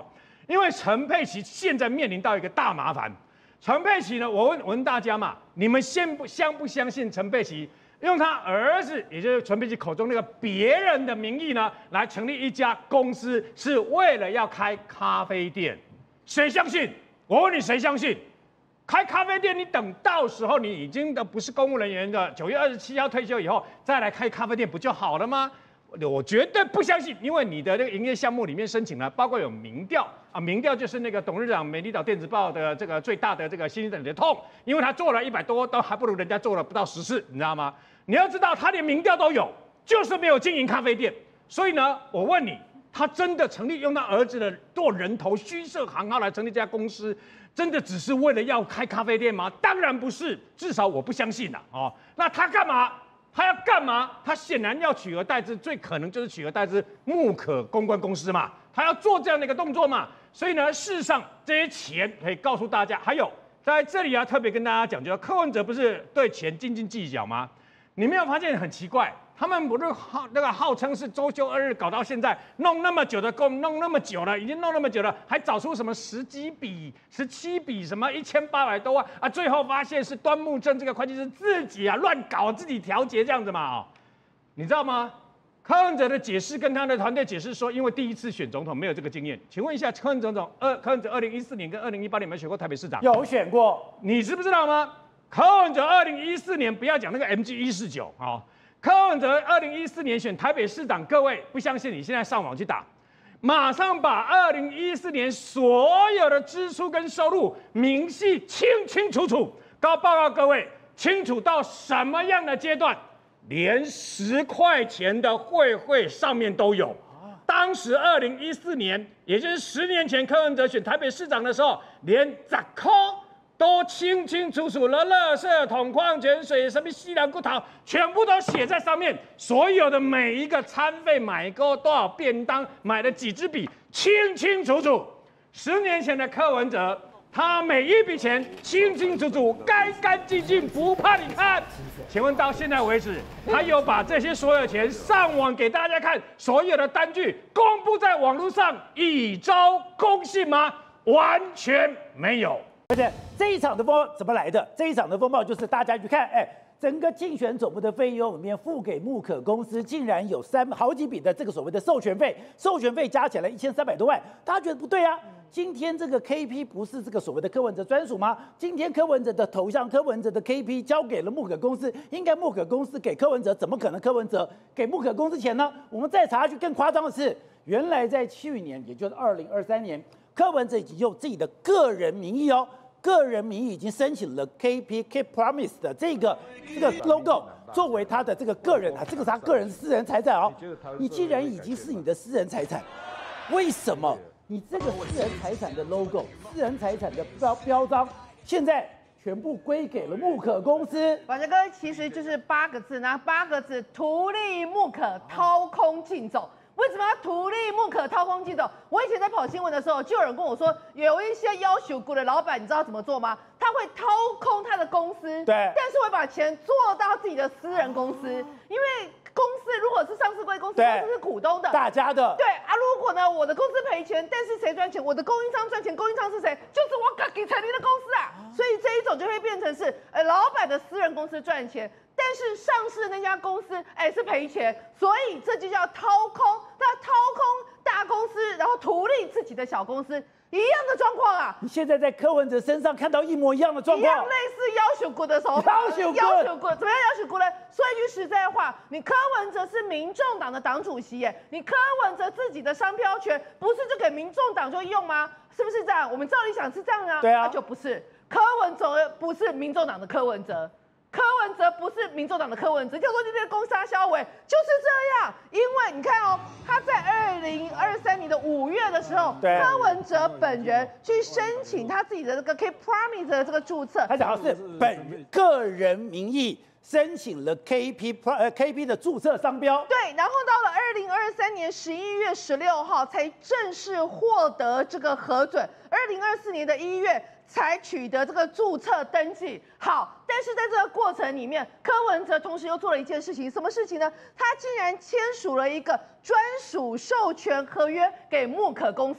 因为陈佩琪现在面临到一个大麻烦。陈佩琪呢，我问我问大家嘛，你们相不相不相信陈佩琪用他儿子，也就是陈佩琪口中那个别人的名义呢，来成立一家公司，是为了要开咖啡店？谁相信？我问你，谁相信？开咖啡店，你等到时候你已经的不是公务人员的，九月二十七号退休以后再来开咖啡店不就好了吗？我绝对不相信，因为你的这个营业项目里面申请了，包括有民调啊，民调就是那个董事长美丽岛电子报的这个最大的这个心里的痛，因为他做了一百多，都还不如人家做了不到十次，你知道吗？你要知道，他连民调都有，就是没有经营咖啡店。所以呢，我问你，他真的成立用他儿子的做人头虚设行号来成立这家公司，真的只是为了要开咖啡店吗？当然不是，至少我不相信啦。哦，那他干嘛？他要干嘛？他显然要取而代之，最可能就是取而代之木可公关公司嘛。他要做这样的一个动作嘛。所以呢，事实上这些钱可以告诉大家，还有在这里啊，特别跟大家讲，就是柯文哲不是对钱斤斤计较吗？你没有发现很奇怪？他们不是号那个号称是周休二日，搞到现在弄那么久的工，弄那么久了，已经弄那么久了，还找出什么十几笔、十七笔什么一千八百多万啊？最后发现是端木正这个会计师自己啊乱搞，自己调节这样子嘛？哦，你知道吗？柯文哲的解释跟他的团队解释说，因为第一次选总统没有这个经验。请问一下，柯文哲总二柯文哲二零一四年跟二零一八年有没有选过台北市长？ 有选过， 你知不知道吗？柯文哲二零一四年不要讲那个 M G 一四九啊。柯文哲二零一四年选台北市长，各位不相信，你现在上网去打，马上把二零一四年所有的支出跟收入明细清清楚楚，告报告各位，清楚到什么样的阶段，连十块钱的会费上面都有。当时二零一四年，也就是十年前，柯文哲选台北市长的时候，连十块都清清楚楚了，垃圾桶、矿泉水、什么西兰骨头，全部都写在上面。所有的每一个餐费，买过多少便当，买了几支笔，清清楚楚。十年前的柯文哲，他每一笔钱清清楚楚、干干净净，不怕你看。请问到现在为止，他有把这些所有钱上网给大家看，所有的单据公布在网络上，以招公信吗？完全没有。 而且这一场的风暴怎么来的？这一场的风暴就是大家去看，哎，整个竞选总部的费用里面付给木可公司，竟然有三好几笔的这个所谓的授权费，授权费加起来一千三百多万，大家觉得不对啊？今天这个 K P 不是这个所谓的柯文哲专属吗？今天柯文哲的头像、柯文哲的 K P 交给了木可公司，应该木可公司给柯文哲，怎么可能柯文哲给木可公司钱呢？我们再查下去，更夸张的是，原来在去年，也就是二零二三年，柯文哲已经用自己的个人名义哦。个人名义已经申请了 K P Keep Promise 的这个这个 logo 作为他的这个个人啊，这个是他个人私人财产哦。你既然已经是你的私人财产，为什么你这个私人财产的 logo、私人财产的标标章，现在全部归给了木可公司？ 反正哥其实就是八个字，那八个字：图利木可，掏空竞走。为什么要图利木可掏空竞走？我以前在跑新闻的时候，就有人跟我说，有一些要求股的老板，你知道怎么做吗？他会掏空他的公司， 对， 但是会把钱做到自己的私人公司，因为公司如果是上市贵公司，公司是股东的， 大家的， 对啊。如果呢，我的公司赔钱，但是谁赚钱？我的供应商赚钱，供应商是谁？就是我自己成立的公司啊。所以这一种就会变成是，呃，老板的私人公司赚钱。但是上市那家公司，哎，是赔钱，所以这就叫掏空。那掏空大公司，然后图利自己的小公司，一样的状况啊。 你现在在柯文哲身上看到一模一样的状况， 一样类似要求股的手法。 要求股， 要求股怎么样？要求股呢？说一句实在话，你柯文哲是民众党的党主席耶，你柯文哲自己的商标权不是就给民众党就用吗？是不是这样？我们照理想是这样啊。 对啊， 就不是。柯文哲不是民众党的柯文哲。柯文哲不是民众党的柯文哲，叫做这些攻杀消委，就是这样。因为你看哦，他在二零二三年的五月的时候，柯文哲本人去申请他自己的这个 Keep Promise 的这个注册， 他讲的是本个人名义申请了 K P 呃 K P 的注册商标。 对，然后到了二零二三年十一月十六号才正式获得这个核准，二零二四年的一月。才取得这个注册登记。好，但是在这个过程里面，柯文哲同时又做了一件事情，什么事情呢？他竟然签署了一个专属授权合约给木可公司。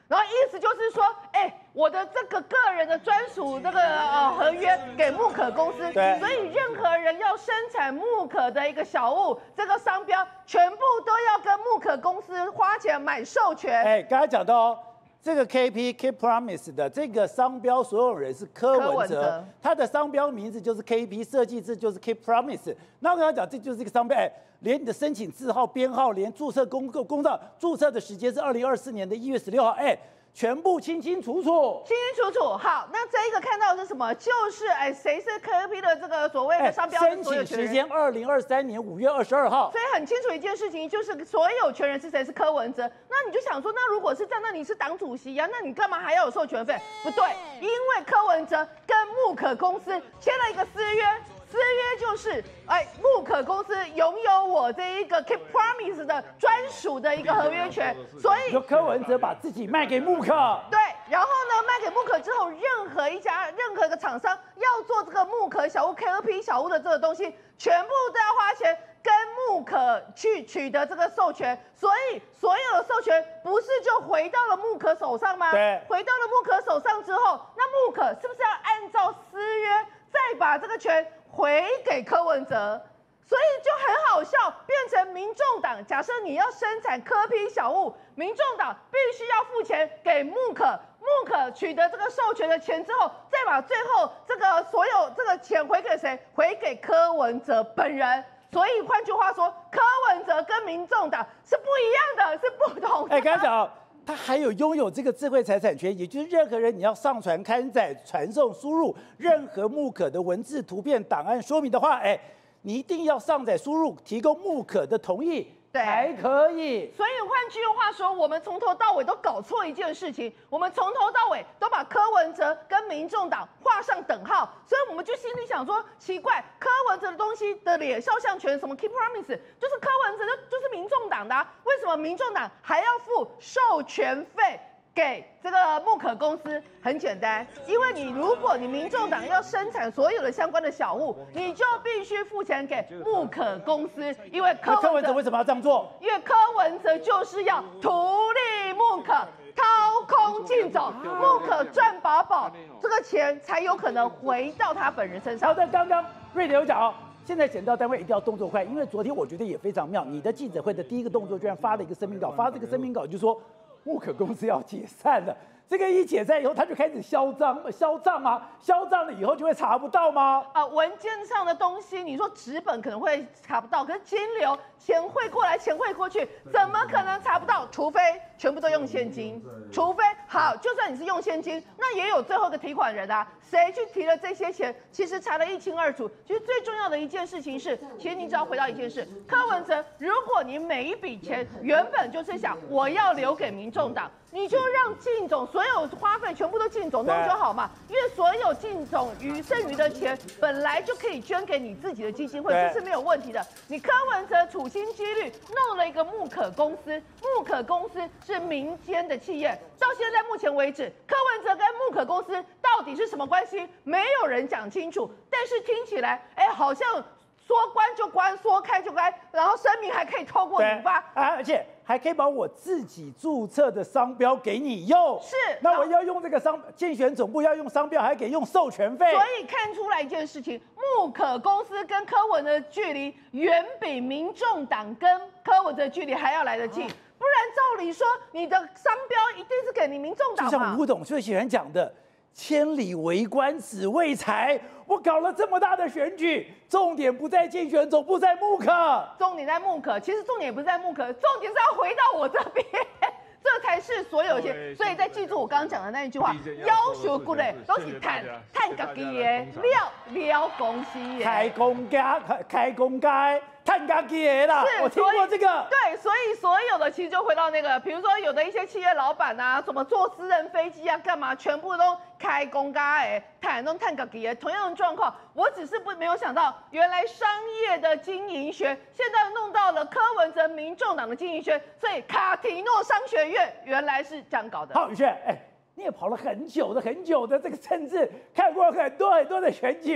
然后意思就是说，哎，我的这个个人的专属这个呃合约给木可公司， 对， 所以任何人要生产木可的一个小物，这个商标全部都要跟木可公司花钱买授权。 哎，刚才讲到哦，这个 K P Keep Promise 的这个商标所有人是柯文哲， 文哲他的商标名字就是 K P， 设计字就是 Keep Promise。那我跟他讲，这就是一个商标，哎，连你的申请字号、编号，连注册公告公告注册的时间是二零二四年的一月十六号，哎。全部清清楚楚， 清清楚楚。好，那这一个看到的是什么？就是哎，谁是 K P 的这个所谓的商标的所有权人？ 申请时间二零二三年五月二十二号。 所以很清楚一件事情，就是所有权人是谁？是柯文哲。那你就想说，那如果是这样，那你是党主席呀、啊，那你干嘛还要有授权费？不对，因为柯文哲跟木可公司签了一个私约。私约就是，哎，木可公司拥有我这一个 Keep Promise 的专属的一个合约权，所以就柯文哲把自己卖给木可， 对，然后呢，卖给木可之后，任何一家、任何一个厂商要做这个木可小屋 K O P 小屋的这个东西，全部都要花钱跟木可去取得这个授权，所以所有的授权不是就回到了木可手上吗？ 对， 回到了木可手上之后，那木可是不是要按照私约再把这个权回给柯文哲，所以就很好笑，变成民众党。假设你要生产柯 P 小物，民众党必须要付钱给木可，木可取得这个授权的钱之后，再把最后这个所有这个钱回给谁？回给柯文哲本人。所以换句话说，柯文哲跟民众党是不一样的，是不同的。 哎，刚才讲。他还有拥有这个智慧财产权，也就是任何人你要上传、刊载、传送、输入任何木可的文字、图片、档案说明的话，哎，你一定要上载、输入，提供木可的同意才可以。 所以换句话说，我们从头到尾都搞错一件事情，我们从头到尾都把柯文哲跟民众党画上等号，所以我们就心里想说，奇怪，柯文哲的东西的脸肖像权什么 Keep Promise， 就是柯文哲就就是民众党的、啊，为什么民众党还要付授权费给这个木可公司？很简单，因为你如果你民众党要生产所有的相关的小物，你就必须付钱给木可公司，因为柯文哲柯文哲为什么要这样做？ 因为柯文哲就是要图利木可，掏空竞走，木可赚饱饱，这个钱才有可能回到他本人身上。 好的，刚刚瑞德有讲哦。现在检调单位一定要动作快，因为昨天我觉得也非常妙。你的记者会的第一个动作居然发了一个声明稿，发这个声明稿就说木可公司要解散了。这个一解散以后，他就开始销赃，销账啊，销账了以后就会查不到吗？ 啊，文件上的东西，你说纸本可能会查不到，可是金流钱汇过来，钱汇过去，怎么可能查不到？除非全部都用现金，除非好，就算你是用现金，那也有最后一个提款人啊，谁去提了这些钱，其实查得一清二楚。其实最重要的一件事情是，其实你只要回到一件事，柯文哲，如果你每一笔钱原本就是想我要留给民众党。你就让靳总所有花费全部都靳总弄就好嘛，因为所有靳总余剩余的钱本来就可以捐给你自己的基金会，这是没有问题的。你柯文哲处心积虑弄了一个木可公司，木可公司是民间的企业，到现在目前为止，柯文哲跟木可公司到底是什么关系，没有人讲清楚。但是听起来，哎，好像说关就关，说开就开，然后声明还可以透过引发啊，而且还可以把我自己注册的商标给你用。 是， 那我要用这个商竞选总部要用商标，还给用授权费。 所以看出来一件事情，木可公司跟柯文的距离远比民众党跟柯文的距离还要来得近。啊，不然照理说，你的商标一定是给你民众党嘛。 就像吴董最喜欢讲的。千里为官只为财，我搞了这么大的选举，重点不在竞选总部，在木可。 重点在木可，其实重点也不是在木可，重点是要回到我这边，这才是所有些。所以再记住我刚刚讲的那一句话，要求过来都是谈谈自己的，了了公司的， 开公家开公家。探自己的啦，我听过这个。 对，所以所有的其实就回到那个，比如说有的一些企业老板啊，什么坐私人飞机啊，干嘛，全部都开公家哎，谈都探自己的。同样的状况，我只是不没有想到，原来商业的经营学现在弄到了柯文哲民众党的经营学，所以卡提诺商学院原来是这样搞的。 好，宇轩，哎，你也跑了很久的很久的这个政治，看过很多很多的选举。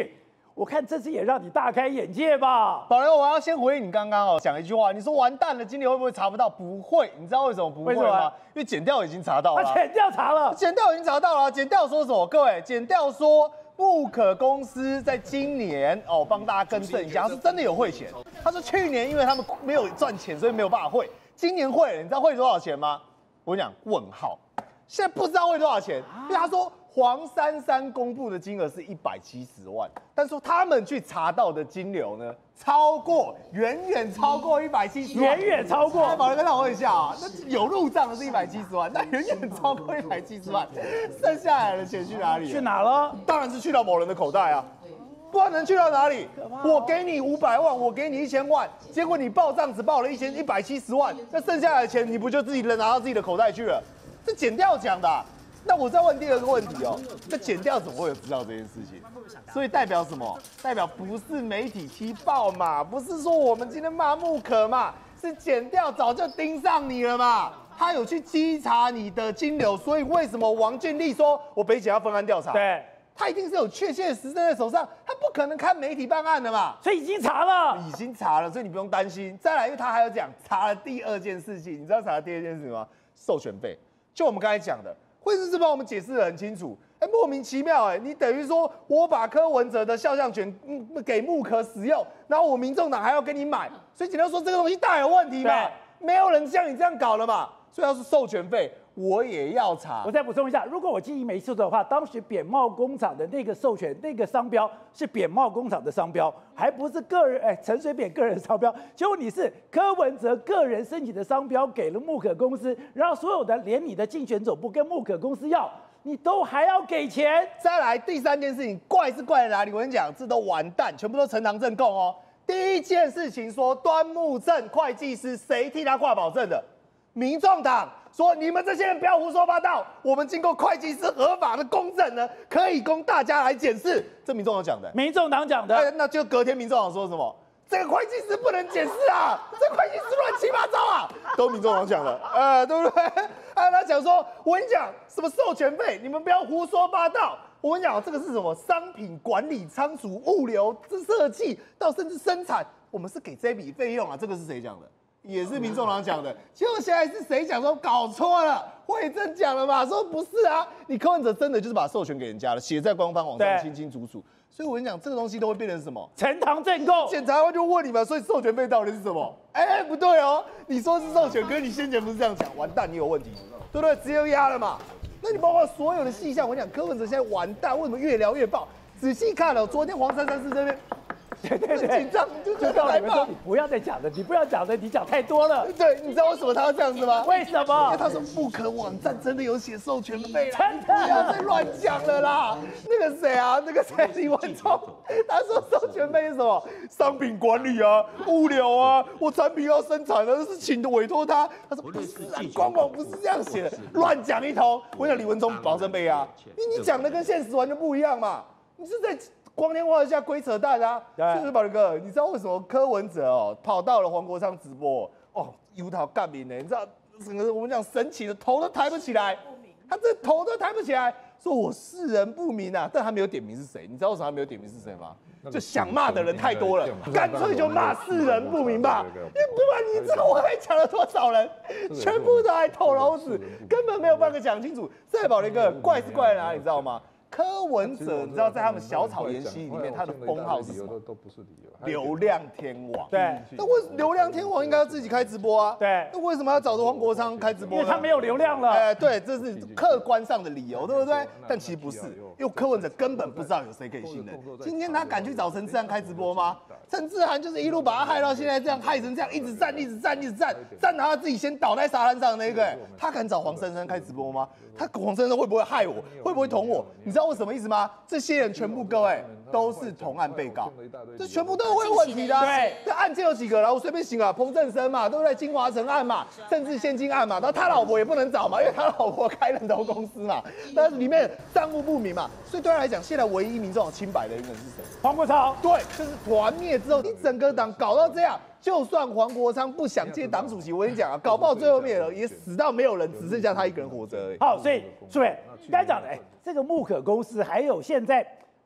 我看这次也让你大开眼界吧。 宝仁，我要先回应你刚刚哦讲一句话，你说完蛋了，今年会不会查不到？不会，你知道为什么不会吗？因为检调已经查到了， 他检调查了， 检调已经查到了。检调说什么？各位，检调说木可公司在今年哦，帮大家更正一下，他是真的有汇钱。他说去年因为他们没有赚钱，所以没有办法汇，今年汇了，你知道汇多少钱吗？我讲问号，现在不知道汇多少钱，因为他说。黄珊珊公布的金额是一百七十万，但是他们去查到的金流呢，超过远远超过一百七十万， 远远超过。 宝仁哥，让我问一下啊，那有入账的是一百七十万，那远远超过一百七十万，剩下来的钱去哪里？ 去哪了？ 当然是去到某人的口袋啊，不然能去到哪里？我给你五百万，我给你一千万，结果你报账只报了一千一百七十万，那剩下来的钱你不就自己拿到自己的口袋去了？这检调讲的啊。那我再问第二个问题哦，那检调怎么会有知道这件事情？所以代表什么？代表不是媒体踢爆嘛，不是说我们今天骂木可嘛，是检调早就盯上你了嘛，他有去稽查你的金流，所以为什么王俊立说我北检要分案调查？ 对， 他一定是有确切的实证在手上，他不可能看媒体办案的嘛， 所以已经查了， 已经查了，所以你不用担心。再来，因为他还要讲查了第二件事情，你知道查了第二件事情吗？授权费，就我们刚才讲的。惠政是帮我们解释得很清楚，哎、欸，莫名其妙、欸，哎，你等于说我把柯文哲的肖像权嗯给木可使用，然后我民众党还要跟你买，所以检调说这个东西大有问题嘛，没有人像你这样搞了嘛，所以要是授权费我也要查。 我再补充一下，如果我记忆没错的话，当时扁茂工厂的那个授权那个商标是扁茂工厂的商标，还不是个人哎陈水扁个人的商标。结果你是柯文哲个人申请的商标给了木可公司，然后所有的连你的竞选总部跟木可公司要，你都还要给钱。 再来第三件事情，怪是怪在哪里？我跟你讲，这都完蛋，全部都呈堂证供哦。第一件事情说端木正会计师谁替他挂保证的？民众党。说你们这些人不要胡说八道，我们经过会计师合法的公证呢，可以供大家来检视。这民众党讲的， 民众党讲的、 哎，那就隔天民众党说什么？这个会计师不能检视啊，这会计师乱七八糟啊，都民众党讲的，呃，对不对？啊，他讲说，我跟你讲，什么授权费，你们不要胡说八道。我跟你讲，这个是什么？商品管理、仓储、物流、这设计到甚至生产，我们是给这笔费用啊。这个是谁讲的？也是民众党讲的，结果现在是谁讲说搞错了？惠政讲了嘛，说不是啊，你柯文哲真的就是把授权给人家了，写在官方网站清清楚楚。所以我跟你讲，这个东西都会变成什么？ 呈堂证供。 检察官就问你们，所以授权费到底是什么？哎、欸，不对哦，你说是授权，可是你先前不是这样讲，完蛋，你有问题，对不对？直接压了嘛。那你包括所有的细项，我跟你讲，柯文哲现在完蛋，为什么越聊越爆？仔细看了，昨天黄珊珊是这边。 对对对， 紧张就就告诉你们说，你不要再讲了，你不要讲了，你讲太多了。 对，你知道为什么他要这样子吗？ 为什么？ 因为他说不可网站真的有写授权费啦， 真的不要再乱讲了啦。那个谁啊，那个谁李文聪，他说授权费是什么？商品管理啊，物流啊，我产品要生产的是请的委托他。他说不是啊，官网不是这样写的，乱讲一通。我讲李文聪保证被压，因为你讲的跟现实完全不一样嘛，你是在。光天化日下鬼扯淡啊！是不是宝仁哥？你知道为什么柯文哲哦跑到了黄国昌直播哦，油桃干名呢？你知道整个我们讲神奇的头都抬不起来，他这头都抬不起来，说我世人不明啊，但他没有点名是谁？你知道为什么他没有点名是谁吗？就想骂的人太多了，干脆就骂世人不明吧。你不然你知道我还讲了多少人，全部都还透漏子，根本没有办法讲清楚。再宝仁哥，怪是怪在哪里？你知道吗？柯文哲，你知道在他们小草研习里面，他的封号是什么？ 都不是理由。 流量天王。 对。 那为流量天王应该要自己开直播啊？ 对。 那为什么要找着黄国昌开直播呢？ 因为他没有流量了。 哎，对，这是客观上的理由，对不对？但其实不是，因为柯文哲根本不知道有谁可以信任。今天他敢去找陈志涵开直播吗？陈志涵就是一路把他害到现在这样，害成这样，一直站，一直站，一直站，站到他自己先倒在沙滩上的那个。他敢找黄珊珊开直播吗？他黄珊珊会不会害我？会不会捅我？你知道为什么意思吗？这些人全部各位都是同案被告，这全部都会有问题的。 对， 这案件有几个了？我随便行啊，彭正生嘛，对不对？金华城案嘛，政治现金案嘛，然后他老婆也不能找嘛，因为他老婆开人头公司嘛，但是里面账务不明嘛，所以对他来讲，现在唯一民众清白的人是谁？ 黄国昌。 对，就是团灭之后，你整个党搞到这样。就算黄国昌不想接党主席，我跟你讲啊，搞不好最后面也死到没有人，只剩下他一个人活着而已。 好，所以苏伟刚才讲的，哎，这个木可公司还有现在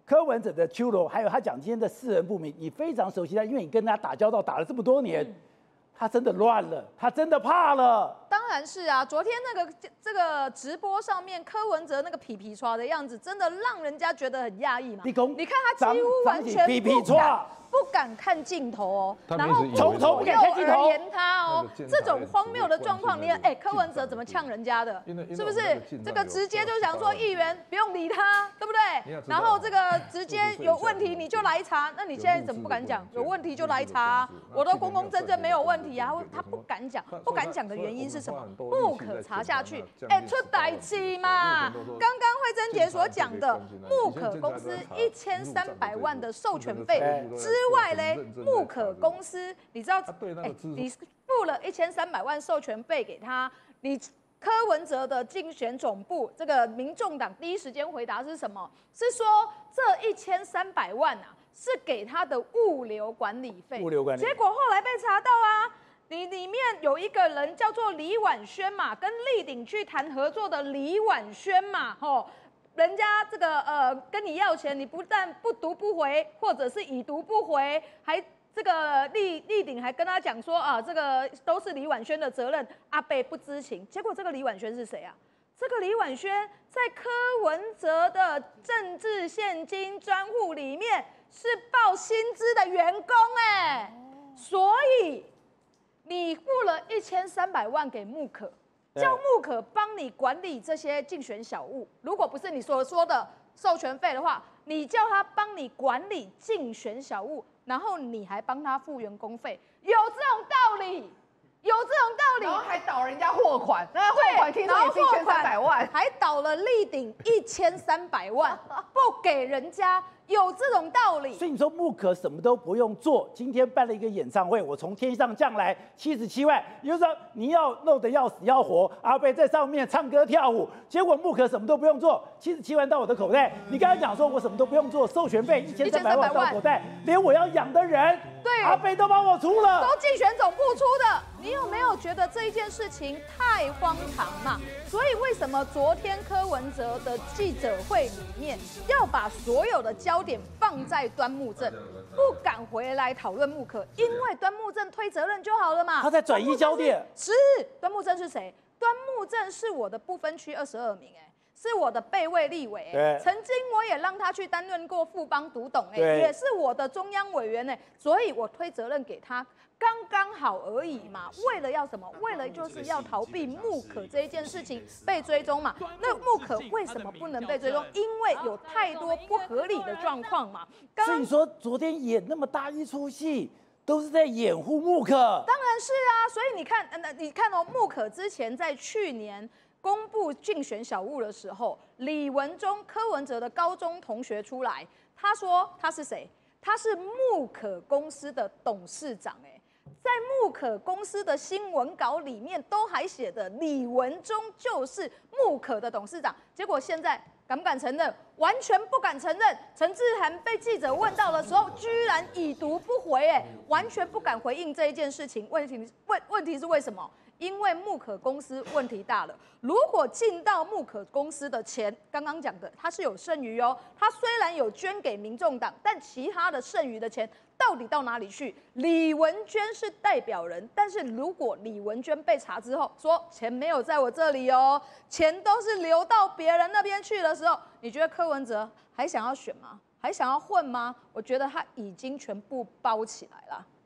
柯文哲的秋楼，还有他讲今天的四人不明，你非常熟悉他，因为你跟他打交道打了这么多年，嗯、他真的乱了，他真的怕了。 当然是啊，昨天那个这个直播上面柯文哲那个皮皮唰的样子，真的让人家觉得很压抑嘛。你看他几乎完全不敢不敢看镜头哦，然后从头不敢看镜头， 而言他哦，这种荒谬的状况，你哎柯文哲怎么呛人家的？是不是？这个直接就想说议员不用理他，对不对？然后这个直接有问题你就来查，那你现在怎么不敢讲？有问题就来查，我都公公正正没有问题啊，他不敢讲，不敢讲的原因是什么？不可查下去，哎，出代志嘛。刚刚慧珍姐所讲的，木可公司一千三百万的授权费之外嘞，木可公司，你知道，哎，你付了一千三百万授权费给他，你柯文哲的竞选总部，这个民众党第一时间回答是什么？是说这一千三百万啊，是给他的物流管理费。 物流管理， 结果后来被查到啊。你里面有一个人叫做李婉萱嘛，跟立鼎去谈合作的李婉萱嘛，吼，人家这个呃跟你要钱，你不但不读不回，或者是已读不回，还这个立立鼎还跟他讲说啊，这个都是李婉萱的责任，阿北不知情。结果这个李婉萱是谁啊？这个李婉萱在柯文哲的政治现金专户里面是报薪资的员工哎，所以。你付了一千三百万给木可，叫木可帮你管理这些竞选小物。如果不是你所说的授权费的话，你叫他帮你管理竞选小物，然后你还帮他付员工费，有这种道理？有这种道理？ 然后还倒人家货款，那货款听说也是一千三百万， 还倒了立鼎一千三百万，不给人家。有这种道理， 所以你说木可什么都不用做，今天办了一个演唱会，我从天上降来七十七万，也就是说你要弄得要死要活，阿贝在上面唱歌跳舞，结果木可什么都不用做，七十七万到我的口袋。你刚才讲说我什么都不用做，授权费一千三百万到口袋，连我要养的人，对，阿贝都帮我出了， 都竞选总部出的。你有没有觉得这一件事情太荒唐嘛？所以为什么昨天柯文哲的记者会里面要把所有的焦点放在端木正，不敢回来讨论木可，因为端木正推责任就好了嘛。 他在转移焦点。 是端木正是谁？端木正是我的不分区二十二名哎、欸。是我的备位立委、欸，曾经我也让他去担任过富邦独董、欸，哎，也是我的中央委员、欸，哎，所以我推责任给他，刚刚好而已嘛。为了要什么？为了就是要逃避木可这一件事情被追踪嘛。那木可为什么不能被追踪？因为有太多不合理的状况嘛。 所以你说昨天演那么大一出戏，都是在掩护木可？ 当然是啊。所以你看，呃，你看哦，木可之前在去年公布竞选小物的时候，李文忠、柯文哲的高中同学出来，他说他是谁？他是木可公司的董事长、欸。哎，在木可公司的新闻稿里面都还写的李文忠就是木可的董事长，结果现在敢不敢承认？完全不敢承认。陈志涵被记者问到的时候，居然已读不回、欸，哎，完全不敢回应这一件事情。问题问问题是为什么？因为木可公司问题大了，如果进到木可公司的钱，刚刚讲的它是有剩余哦，它虽然有捐给民众党，但其他的剩余的钱到底到哪里去？李文娟是代表人，但是如果李文娟被查之后说钱没有在我这里哦，钱都是流到别人那边去的时候，你觉得柯文哲还想要选吗？还想要混吗？我觉得他已经全部包起来了。